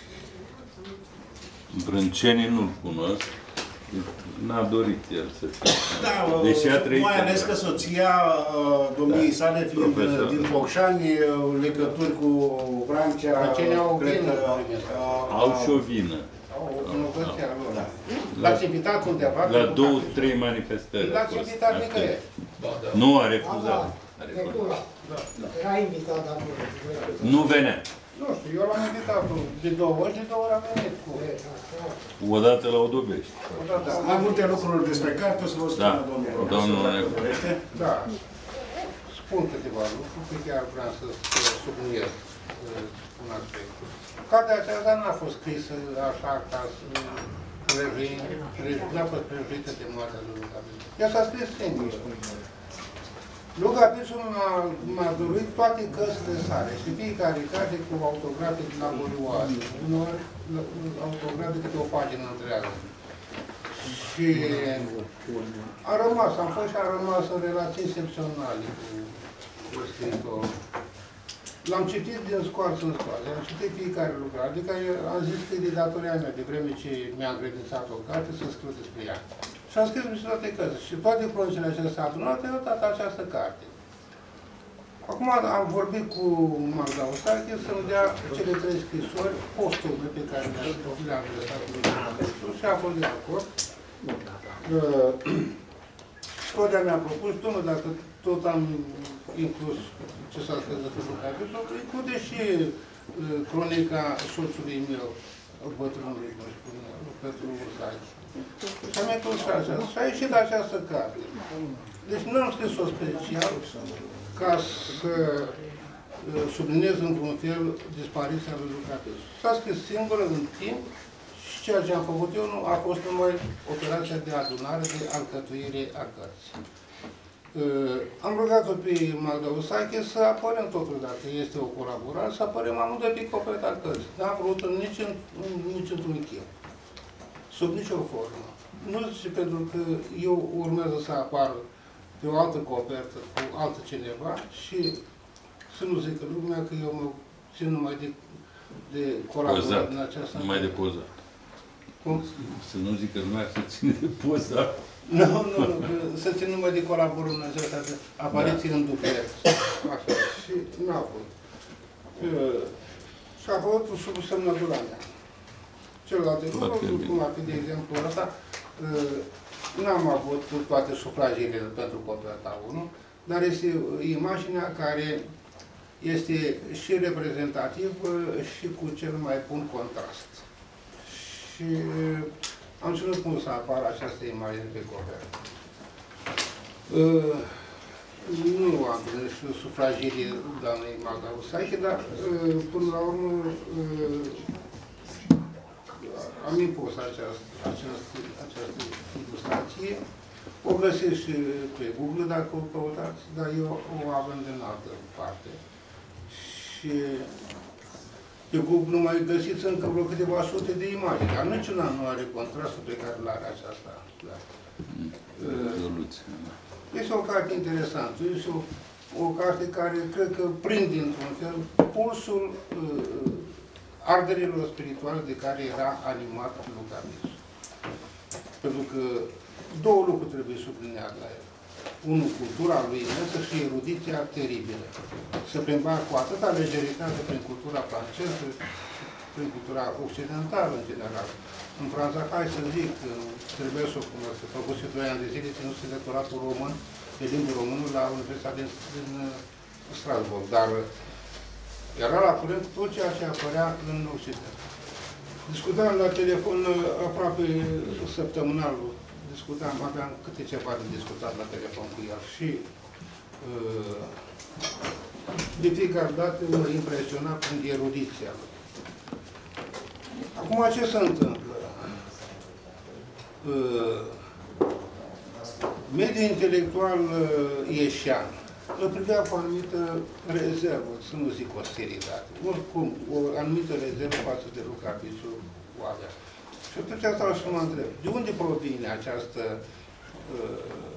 Brâncenii nu-l cunosc. N-a dorit el să fie. Da, deși a trăit mai ales că soția domniei da, sale, fiind profesor. Din Focșani, legături cu Francia, cred că... Au și o vină. L-ați invitat undeva? La două, trei manifestări. L-ați invitat nicăieri? Nu a refuzat. Era invitat, dar nu. Nu venea. Nu știu, eu l-am invitat de două ori, de două ori am venit cu... Odată la Odobești. Mai multe lucruri despre carte, o să vă spun da. domnul Domnul profesor. Da. Spun câteva lucruri, că chiar vreau să subliniez un aspect. Cartea aceasta n-a fost scrisă așa ca să n-a fost prelungită de moartea lui Luca Pițu. Ea s-a scris singur. Luca Pițu m-a dorit toate cărțile sale și fiecare carte cu autografe laborioase, uneori autografe câte o pagină întreagă. Și a rămas, am fost și a rămas în relații excepționale cu scriitorul. L-am citit din scoarță în scoarță, am citit fiecare lucrare, adică am zis că e de datoria mea, de vreme ce mi-a încredințat o carte, să scriu despre ea. Și am scris despre toate cărțile și toate cronicile acestea adunate au dat această carte. Acum am vorbit cu Magda Ursache să-mi dea cele trei scrisori postume pe care le-am adresat lui Pițu și a fost de acord. Claudia mi-a propus, domnule, dacă tot am inclus ce s-a scris despre Luca Pițu, include și cronica soțului meu, bătrânului, cum spune, Petru Ursache. Și am inclus și aceasta. Și a ieșit această carte. Deci nu am scris-o special ca să subliniez într-un fel dispariția lui Luca Pițu. S-a scris singură în timp și ceea ce am făcut eu nu a fost numai operația de adunare, de alcătuire a cărții. Uh, am rugat-o pe Magda Ursache să apărăm totul, dacă este o colaborare, să apărăm amândoi pe coperta cărții. N-am vrut nici, în, nici într-un chip, sub nicio formă. Nu zice pentru că eu urmează să apar pe o altă copertă cu altă cineva și să nu zică lumea că eu mă țin numai de, de colaborare în aceasta. Numai de pozat. Cum? Să nu zică lumea să ține de pozat. Nu, nu, nu, să țin numai de colaborare în aceasta, de apariție da. În duplet. Așa, și n-a fost. Uh, și a fost sub semnătura mea. Celelalte lucruri, cum ar fi, de exemplu, ăsta, uh, n-am avut toate sufragiile pentru coperta unu, dar este imaginea care este și reprezentativă și cu cel mai bun contrast. Și uh, am ținut cum să apară această imagine pe copertă. Uh, nu am prins sufragiile doamnei Magda Ursache, dar uh, până la urmă uh, am impus această, această, această ilustrație. O găsesc și pe Google dacă o căutați, dar eu o avem din altă parte. Și și pe Google nu mai găsiți încă vreo câteva sute de imagini, dar niciuna nu are contrastul pe care îl are aceasta. Da. Este o carte interesantă, este o, o carte care cred că prinde într-un fel pulsul uh, arderilor spirituale de care era animat Luca Pițu. Pentru că două lucruri trebuie subliniat la el. Unul, cultura lui imensă și erudiția teribilă. Se plimba cu atâta legeritate prin cultura franceză, prin cultura occidentală în general. În Franța, hai să zic, trebuie să o cunosc, a făcut și doi ani de zile ținut lectoratul român, de limbă română, la Universitatea din, din Strasbourg, dar era la curent tot ceea ce apărea în Occident. Discutam la telefon aproape săptămânal, discutam, aveam câte ceva de discutat la telefon cu el și uh, de fiecare dată mă impresiona prin erudiția lui. Acum, ce se întâmplă? Uh, mediul intelectual uh, ieșean îl privea cu o anumită rezervă, să nu zic ostilitate. Oricum, o anumită rezervă față de Luca Pițu o avea. Și atunci asta și mă întreb, de unde provine această uh,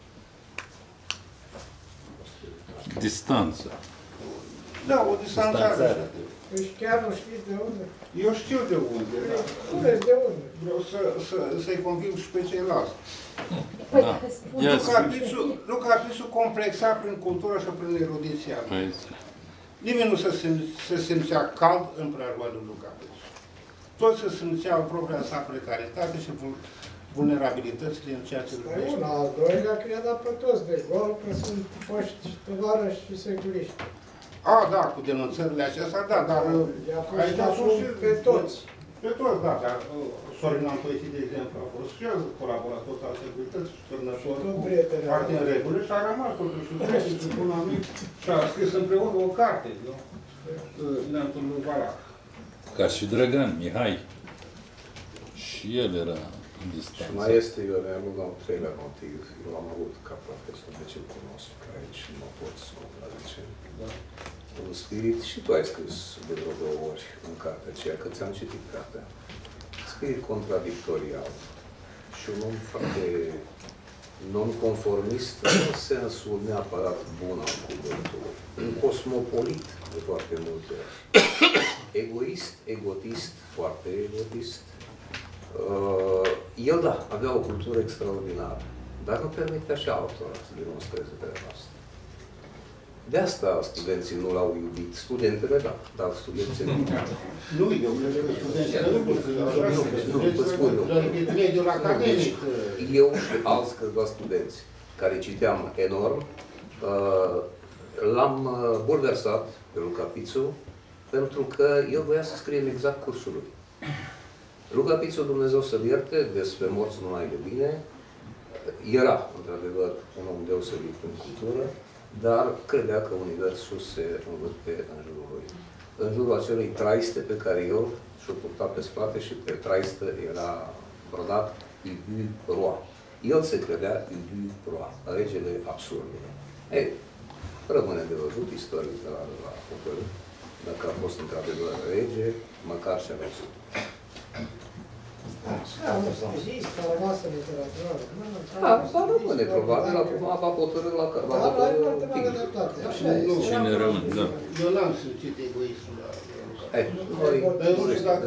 distanță? Da, o distanțare. Deci chiar nu știți de unde? Eu știu de unde, da. Spuneți de unde? Vreau să, să, să-i conving și pe ceilalți. Da. Luca Pițu, Luca Pițu complexa prin cultură și prin erudiția. Nimeni nu se, sim, se simțea cald în preajma lui Luca Pițu. Toți se simțeau propria sa precaritate și vulnerabilitățile în ceea ce privește. Una, al doilea, că i-a dat pe toți de gol, că sunt foști tovarăși și seculiști. A, da, cu denunțările acestea, da, dar aici a fost și pe toți. Pe toți, da, dar Sorin Antoieti, de exemplu, a fost și el colaborator al securității și turnător cu foarte în regulă și a rămas totuși și un amic și a scris împreună o carte, nu? Neamțul lui Valac. Ca și Drăgan, Mihai. Și el era în distanță. Și mai este, eu mi-am luat un treilea motiv. Eu am avut ca profesor, de ce-l cunosc, că aici nu mă pot contrazice. Da. Un spirit, și tu ai scris de vreo două ori în cartea aceea, că ți-am citit cartea. Spirit contradictorial și un om foarte non-conformist în sensul neapărat bun al cuvântului. Un cosmopolit de foarte multe ori. Egoist, egotist, foarte egotist. Uh, el, da, avea o cultură extraordinară, dar nu permitea și altora să demonstreze treaba asta. De asta studenții nu l-au iubit. Studentele, da, dar studenții nu. Nu, eu cred că studentele nu pot să nu, îți spun eu. Mediul academic. Eu și alți câțiva studenți care citeam enorm, l-am bulversat pe Luca Pițu pentru că el voia să scrie exact cursul lui. Luca Pițu, Dumnezeu să-l ierte, despre morți nu mai de bine, era, într-adevăr, un om deosebit în cultură, dar credea că universul se învârte în jurul lui. În jurul acelei traiste pe care el și-o purta pe spate și pe traistă era brodat Ubu Roi. El se credea Ubu Roi, regele absurdului. Ei, rămâne de văzut, istoric de la, la hotărât, dacă a fost într-adevăr rege, măcar și-a văzut. Da, nu se există, a rămas în literatură. Da, va rămâne, probabil, acum va hotărâ la care va hotărâ Tigru. Cine rămâne, da. Eu n-am simțit egoismul la Luca. Nu știu dacă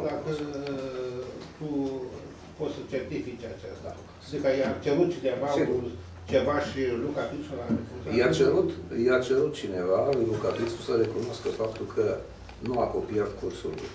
tu poți să certifici aceasta. Adică i-a cerut cineva ceva și Luca Pițu l-a refuzat. I-a cerut, i-a cerut cineva lui Luca Pițu să recunoască faptul că nu a copiat cursul lui.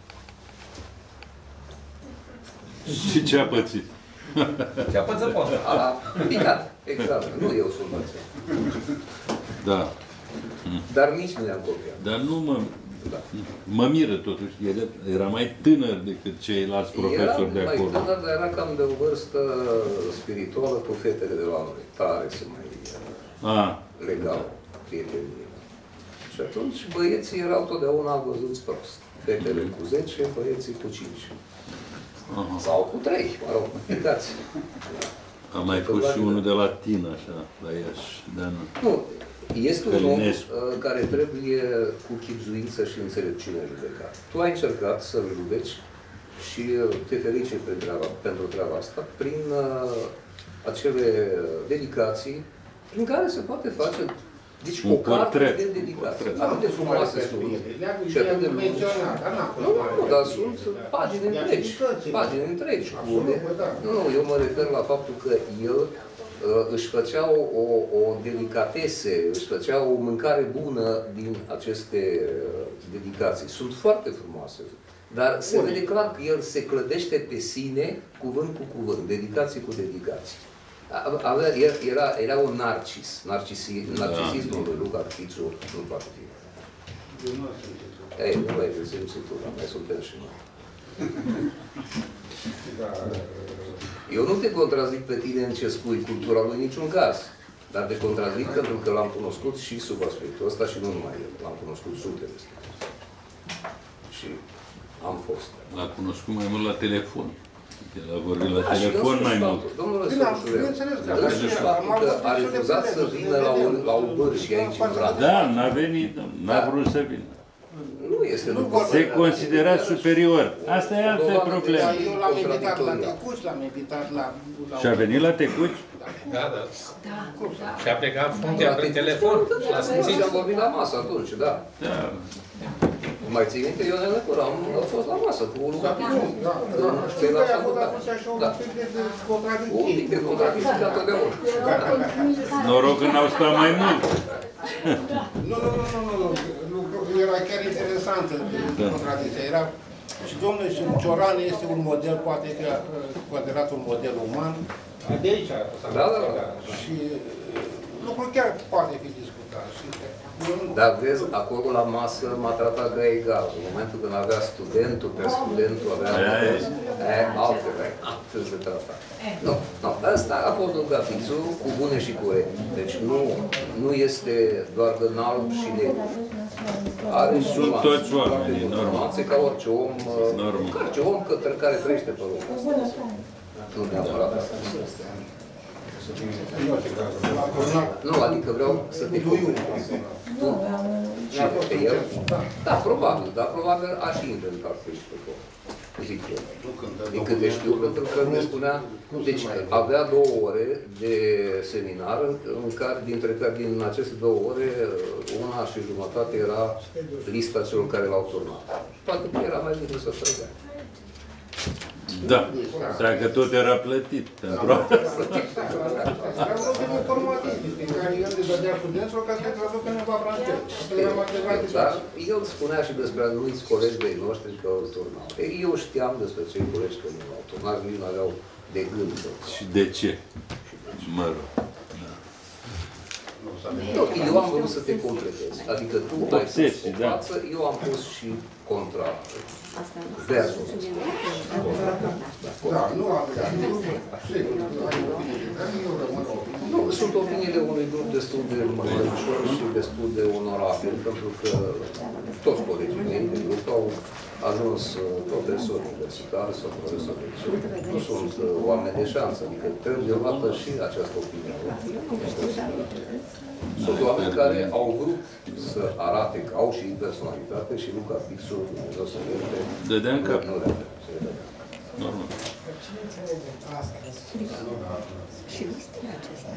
Și ce a pățit? Ce a pățit pot? A picat, exact. Nu eu sunt pățit. Da. Dar nici nu le-am copiat. Dar nu mă... Da. Mă miră totuși, el era mai tânăr decât ceilalți profesori de acolo. Era mai tânăr, dar era cam de o vârstă spirituală cu fetele de la noi. Tare se mai A. legau prietenii. Și atunci băieții erau totdeauna văzuți prost. Fetele cu zece, băieții cu cinci. Aha. Sau cu trei, mă rog, uitați. Am mai fost și unul de la tine, așa, la Iași. Dar nu. Nu, Este un om uh, care trebuie cu chibzuință și înțelepciune judecat. Tu ai încercat să-l judeci și te ferice pe treaba, pentru treaba asta prin uh, acele dedicații prin care se poate face deci un o carte portret. de dedicație. Atât de frumoase sunt și atât de menționat. Nu, nu, dar sunt pagini întregi. Pagini întregi. Nu, nu, eu mă refer la faptul că el își făcea o, o, o delicatese, își făcea o mâncare bună din aceste dedicații. Sunt foarte frumoase, dar se vede clar că el se clădește pe sine cuvânt cu cuvânt, dedicații cu dedicații. Avea, era, era un narcis, narcisi, narcisismul lui Luca Chițu nu poate fi. Ei, nu mai găsim situra, mai suntem și noi. Eu nu te contrazic pe tine în ce spui cultura lui niciun caz, dar te contrazic pentru că l-am cunoscut și sub aspectul ăsta și nu numai eu. L-am cunoscut sute de stări. Și am fost. L-a cunoscut mai mult la telefon. El a vorbit la telefon mai mult. Domnule Sărușureu, însuși faptul că a refuzat să vină la o bârșie aici în Brad. Da, n-a venit, n-a vrut să vină. Nu este, nu se considera superior. Asta e altă problemă. Eu l-am invitat la Tecuci, l-am invitat la... Și a venit la Tecuci? Da, da. Și a plecat funcția prin telefon. Și am vorbit la masă atunci, da. Da. Mai ții minte, eu ne am fost la masă cu Luca Chițu. Știu că ai avut atunci așa un pic de contradicție. Un pic de contradicție ca totdeauna. Noroc că n-au stat mai mult. Nu, nu, nu, nu, nu. Era chiar interesantă contradicția. Era și domnul Ciorane este un model, poate că considerat un model uman. De aici da, da, da. Și lucrul chiar poate fi discutat. Dar vezi, acolo la masă m-a tratat ca egal. În momentul când avea studentul, pe studentul avea altfel, altfel se trata. Nu, nu, asta a fost Luca Chițu cu bune și cu rele. Deci nu, nu este doar de alb și negru. Are și sunt toți oameni, normal. Ca orice om, ca orice om care trăiește pe lumea asta. Nu neapărat asta. Nu, adică vreau să te compun. Tu? Cine? Pe el? Da, probabil, dar probabil a și inventat pe acolo. Zic eu. Din câte știu, pentru că mi spunea, deci avea două ore de seminar, în care, dintre care din aceste două ore, una și jumătate era lista celor care l-au turnat. Poate că era mai bine să trăgea. Da, dacă tot era plătit. Era un lucru informativ, în care el le dădea studenților ca să-i traducă în limba franceză. Dar el spunea și despre anumiți colegi de-ai noștri că îl turnau. Eu știam despre cei colegi că nu l-au turnat, nici nu aveau de gând. Și de ce? Mă rog. Nu, eu am vrut să te completezi. Adică tu ai pus o față, eu am pus și contra. Versul. Da, nu am Nu, sunt opiniile unui grup destul de mărișor și destul de onorabil, pentru că toți colegii mei din grup au ajuns profesori universitari sau profesori de liceu. Nu sunt oameni de șansă, adică trebuie luată și această opinie. Sunt oameni care au vrut să arate că au și personalitate și Luca Chițu, Dumnezeu să ierte, dădeam cap. Nu le Normal. Și listele acestea.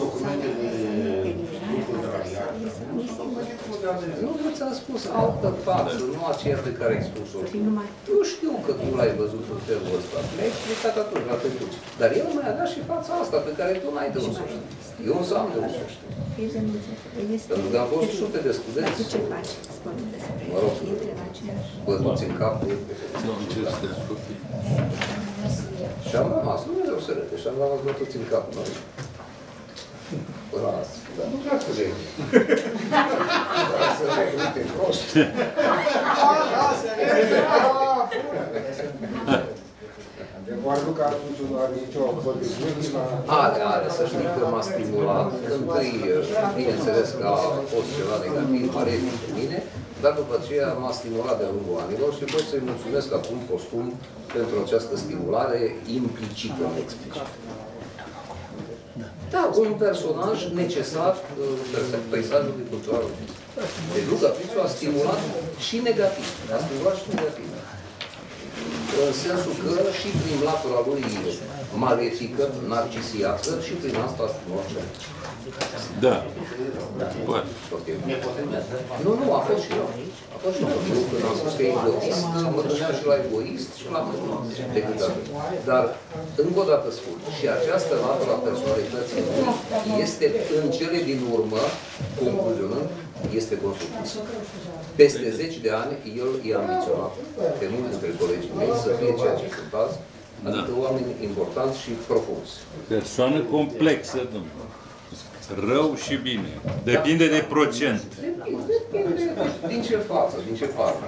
Nu, nu ți-am spus altă față, nu aceea pe care ai spus-o. Eu știu că tu l-ai văzut în felul ăsta. Mi-ai explicat atunci la Tecuci. Dar el mai avea și fața asta pe care tu n-ai de unde să știi. Eu însă am de unde să știu. Pentru că am fost sute de studenți. Mă rog, bătuți în cap. Și am rămas, nu vreau să râde, și am rămas bătuți în cap noi. Până asta. Dar nu vreau să râde. Vreau să râde, uite, prost. Adevărul că atunci nu are nicio bătășuri la... Are, are, să știi că m-a stimulat. Întâi, bineînțeles că a fost ceva negativ, mare pentru mine, dar după aceea m-a stimulat de-a lungul anilor și pot să-i mulțumesc acum postum pentru această stimulare implicită, nu explicită. Da, un personaj necesar în peisajul cultural. Deci Luca Prițu a stimulat și negativ. A stimulat și negativ. În sensul că și prin latura lui malefică, narcisiacă, și prin asta a stimulat și Da. Poate. Nu, nu, a fost și eu. A fost și eu. Eu când am spus că e egotist, mă gândeam și la egoist și la decât atât. Dar, încă o dată spun, și această latură a personalității este în cele din urmă, concluzionând, este constructiv. Peste zece de ani, el e ambiționat pe mulți dintre colegii mei să fie ceea ce sunt azi, adică oameni importanți și profunzi. Persoană complexă, domnule. Rău și bine. Depinde de procent. Depinde, depinde din ce față, din ce parte.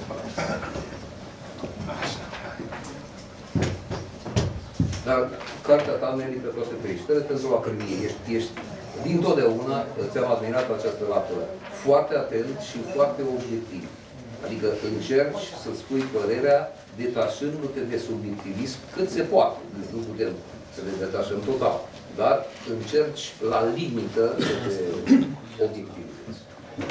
Dar cartea ta merită toate felicitările pentru a că ești, ești dintotdeauna, ți-am admirat această latură, foarte atent și foarte obiectiv. Adică încerci să spui părerea detașându-te de subiectivism cât se poate. Nu putem să le detașăm total, dar încerci la limită de obiectivități.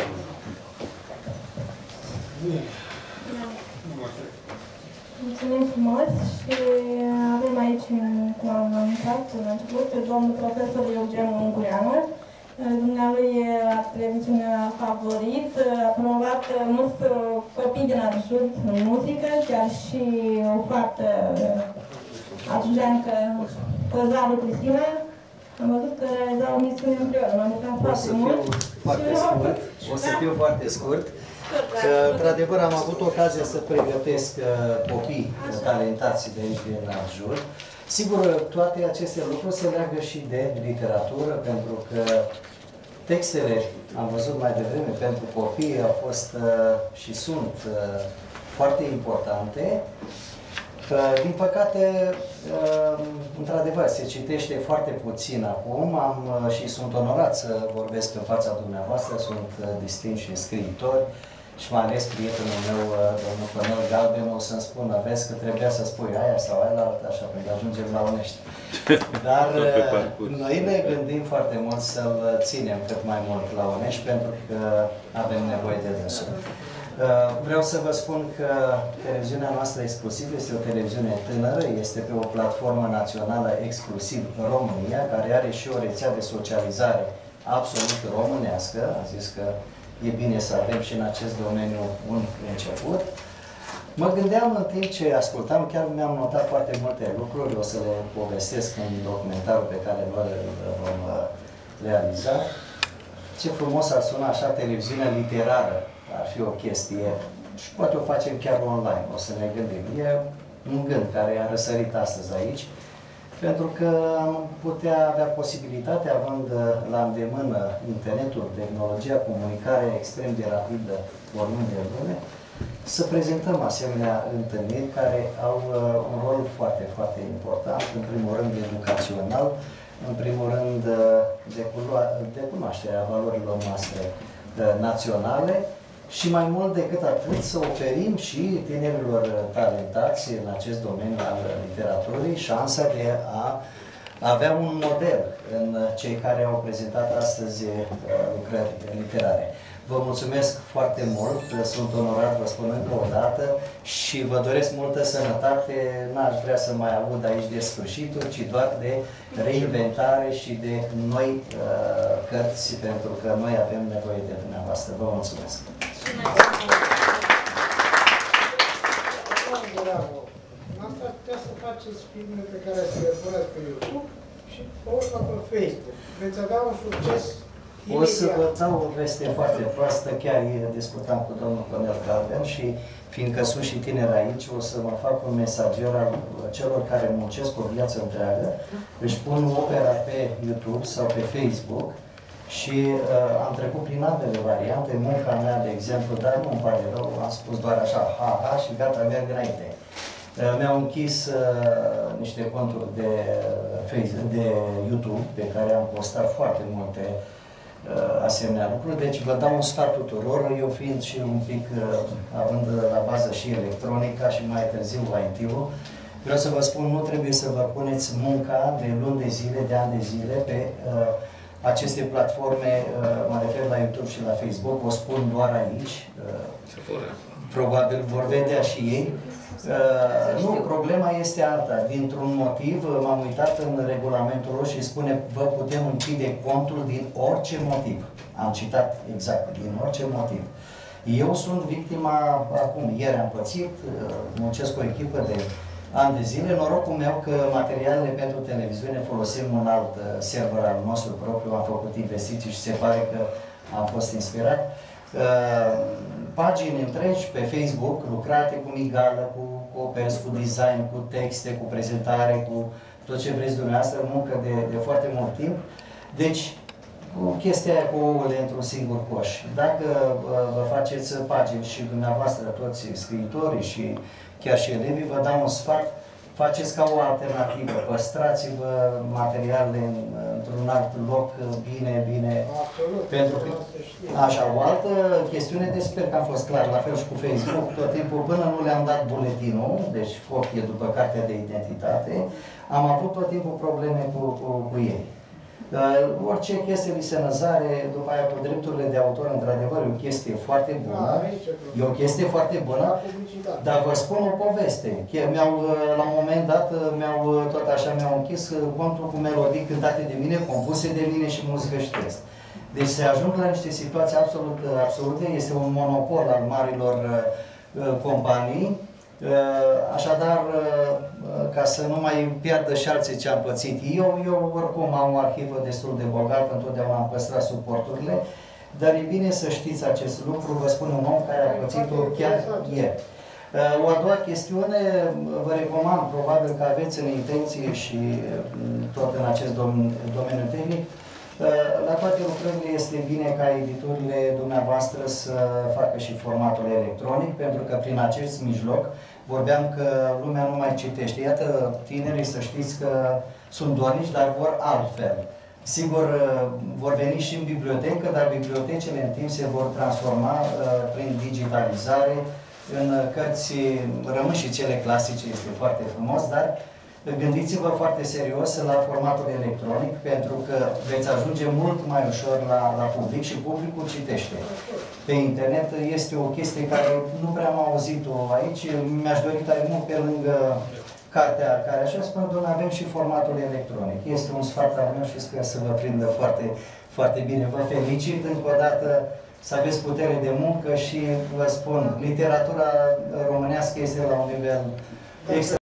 Mulțumim frumos și avem aici, cum am anunțat la început, domnul profesor Eugen Ungureanu. Dumnealui e la televiziunea Favorit, a promovat mulți copii din Arjut în muzică, chiar și o fată arjuteancă, Căzaru Cristina. Am văzut că realizau o misiune împreună, m-am bucurat foarte mult. Foarte scurt, o să fiu foarte scurt. Că, într-adevăr, am avut ocazia să pregătesc copii talentați de aici din Arjut. Sigur, toate aceste lucruri se leagă și de literatură, pentru că textele, am văzut mai devreme, pentru copii au fost și sunt foarte importante. Din păcate, într-adevăr, se citește foarte puțin acum am, și sunt onorat să vorbesc în fața dumneavoastră, sunt distinși scriitori și mai ales prietenul meu, domnul Cornel Galben, o să-mi spună, vezi că trebuia să spui aia sau aia la altă, așa, pentru că ajungem la Onești. Dar noi ne gândim foarte mult să-l ținem cât mai mult la Onești, pentru că avem nevoie de dânsul. Vreau să vă spun că televiziunea noastră exclusiv este o televiziune tânără, este pe o platformă națională exclusiv România, care are și o rețea de socializare absolut românească. Am zis că e bine să avem și în acest domeniu un început. Mă gândeam în timp ce ascultam, chiar mi-am notat foarte multe lucruri, o să le povestesc în documentarul pe care îl vom realiza. Ce frumos ar suna așa televiziunea literară. Ar fi o chestie și poate o facem chiar online, o să ne gândim. E un gând care a răsărit astăzi aici, pentru că am putea avea posibilitatea, având la îndemână internetul, tehnologia, comunicarea extrem de rapidă, oriunde în lume, să prezentăm asemenea întâlniri care au un rol foarte, foarte important, în primul rând educațional, în primul rând de, de cunoașterea valorilor noastre naționale, și mai mult decât atât să oferim și tinerilor talentați în acest domeniu al literaturii șansa de a avea un model în cei care au prezentat astăzi lucrări literare. Vă mulțumesc foarte mult, sunt onorat, vă spun încă o dată, și vă doresc multă sănătate. N-aș vrea să mai aud aici de sfârșituri, ci doar de reinventare și de noi uh, cărți, pentru că noi avem nevoie de dumneavoastră. Vă mulțumesc! Asta putea să faceți filme pe care să le puneți pe YouTube și pe urmă pe Facebook. Veți avea un succes imediat. O să vă dau o veste foarte proastă, chiar ieri discutam cu domnul Cornel Galben și fiindcă sunt și tineri aici, o să mă fac un mesager al celor care muncesc o viață întreagă, își pun opera pe YouTube sau pe Facebook și uh, am trecut prin ambele variante, munca mea, de exemplu, dar nu îmi pare rău, am spus doar așa, ha, ha, și gata, merg înainte. Uh, Mi-au închis uh, niște conturi de, Facebook, de YouTube, pe care am postat foarte multe uh, asemenea lucruri, deci vă dau un sfat tuturor, eu fiind și un pic, uh, având la bază și electronica și mai târziu I T-ul, Vreau să vă spun, nu trebuie să vă puneți munca de luni de zile, de ani de zile pe uh, aceste platforme, uh, mă refer la YouTube și la Facebook, o spun doar aici. Uh, probabil vor vedea și ei. Uh, nu, problema este alta. Dintr-un motiv, m-am uitat în regulamentul lor și spune vă putem închide contul din orice motiv. Am citat exact, din orice motiv. Eu sunt victima, acum, ieri am pățit, uh, muncesc cu o echipă de ani de zile. Norocul meu că materialele pentru televiziune folosim un alt uh, server al nostru propriu, am făcut investiții și se pare că am fost inspirat. Uh, pagini întregi pe Facebook, lucrate cu migală, cu copers, cu design, cu texte, cu prezentare, cu tot ce vreți dumneavoastră, muncă de, de foarte mult timp. Deci, cu chestia aia cu ouăle într-un singur coș. Dacă uh, vă faceți pagini și dumneavoastră toți scriitorii și chiar și elevii, vă dau un sfat, faceți ca o alternativă, păstrați-vă materialele în, într-un alt loc bine, bine. Absolut. Pentru că, așa, o altă chestiune, deci sper că am fost clar, la fel și cu Facebook, tot timpul, până nu le-am dat buletinul, deci copie după cartea de identitate, am avut tot timpul probleme cu, cu, cu ei. Uh, orice chestie lisenăzare, după aia cu drepturile de autor, într-adevăr, e o chestie foarte bună, e o chestie foarte bună, dar vă spun o poveste. Mi-au, la un moment dat, mi-au, tot așa, mi-au închis contul cu melodii cântate de mine, compuse de mine și muzică și text. Deci se ajung la niște situații absolut absolute, este un monopol al marilor uh, companii. Așadar, ca să nu mai pierdă și alții ce am pățit eu, eu oricum am o arhivă destul de bogată, întotdeauna am păstrat suporturile, dar e bine să știți acest lucru, vă spun un om care a pățit-o chiar ieri. O a doua chestiune, vă recomand, probabil că aveți în intenție și tot în acest domeniu tehnic, la toate lucrările este bine ca editurile dumneavoastră să facă și formatul electronic, pentru că prin acest mijloc vorbeam că lumea nu mai citește. Iată, tinerii să știți că sunt dornici, dar vor altfel. Sigur, vor veni și în bibliotecă, dar bibliotecile în timp se vor transforma prin digitalizare în cărți, rămân și cele clasice, este foarte frumos, dar gândiți-vă foarte serios la formatul electronic, pentru că veți ajunge mult mai ușor la, la public și publicul citește. Pe internet este o chestie care nu prea am auzit-o aici, mi-aș dori tare mult pe lângă cartea care așa spun, doar avem și formatul electronic. Este un sfat al meu și sper să vă prindă foarte, foarte bine. Vă felicit încă o dată, să aveți putere de muncă și vă spun, literatura românească este la un nivel extra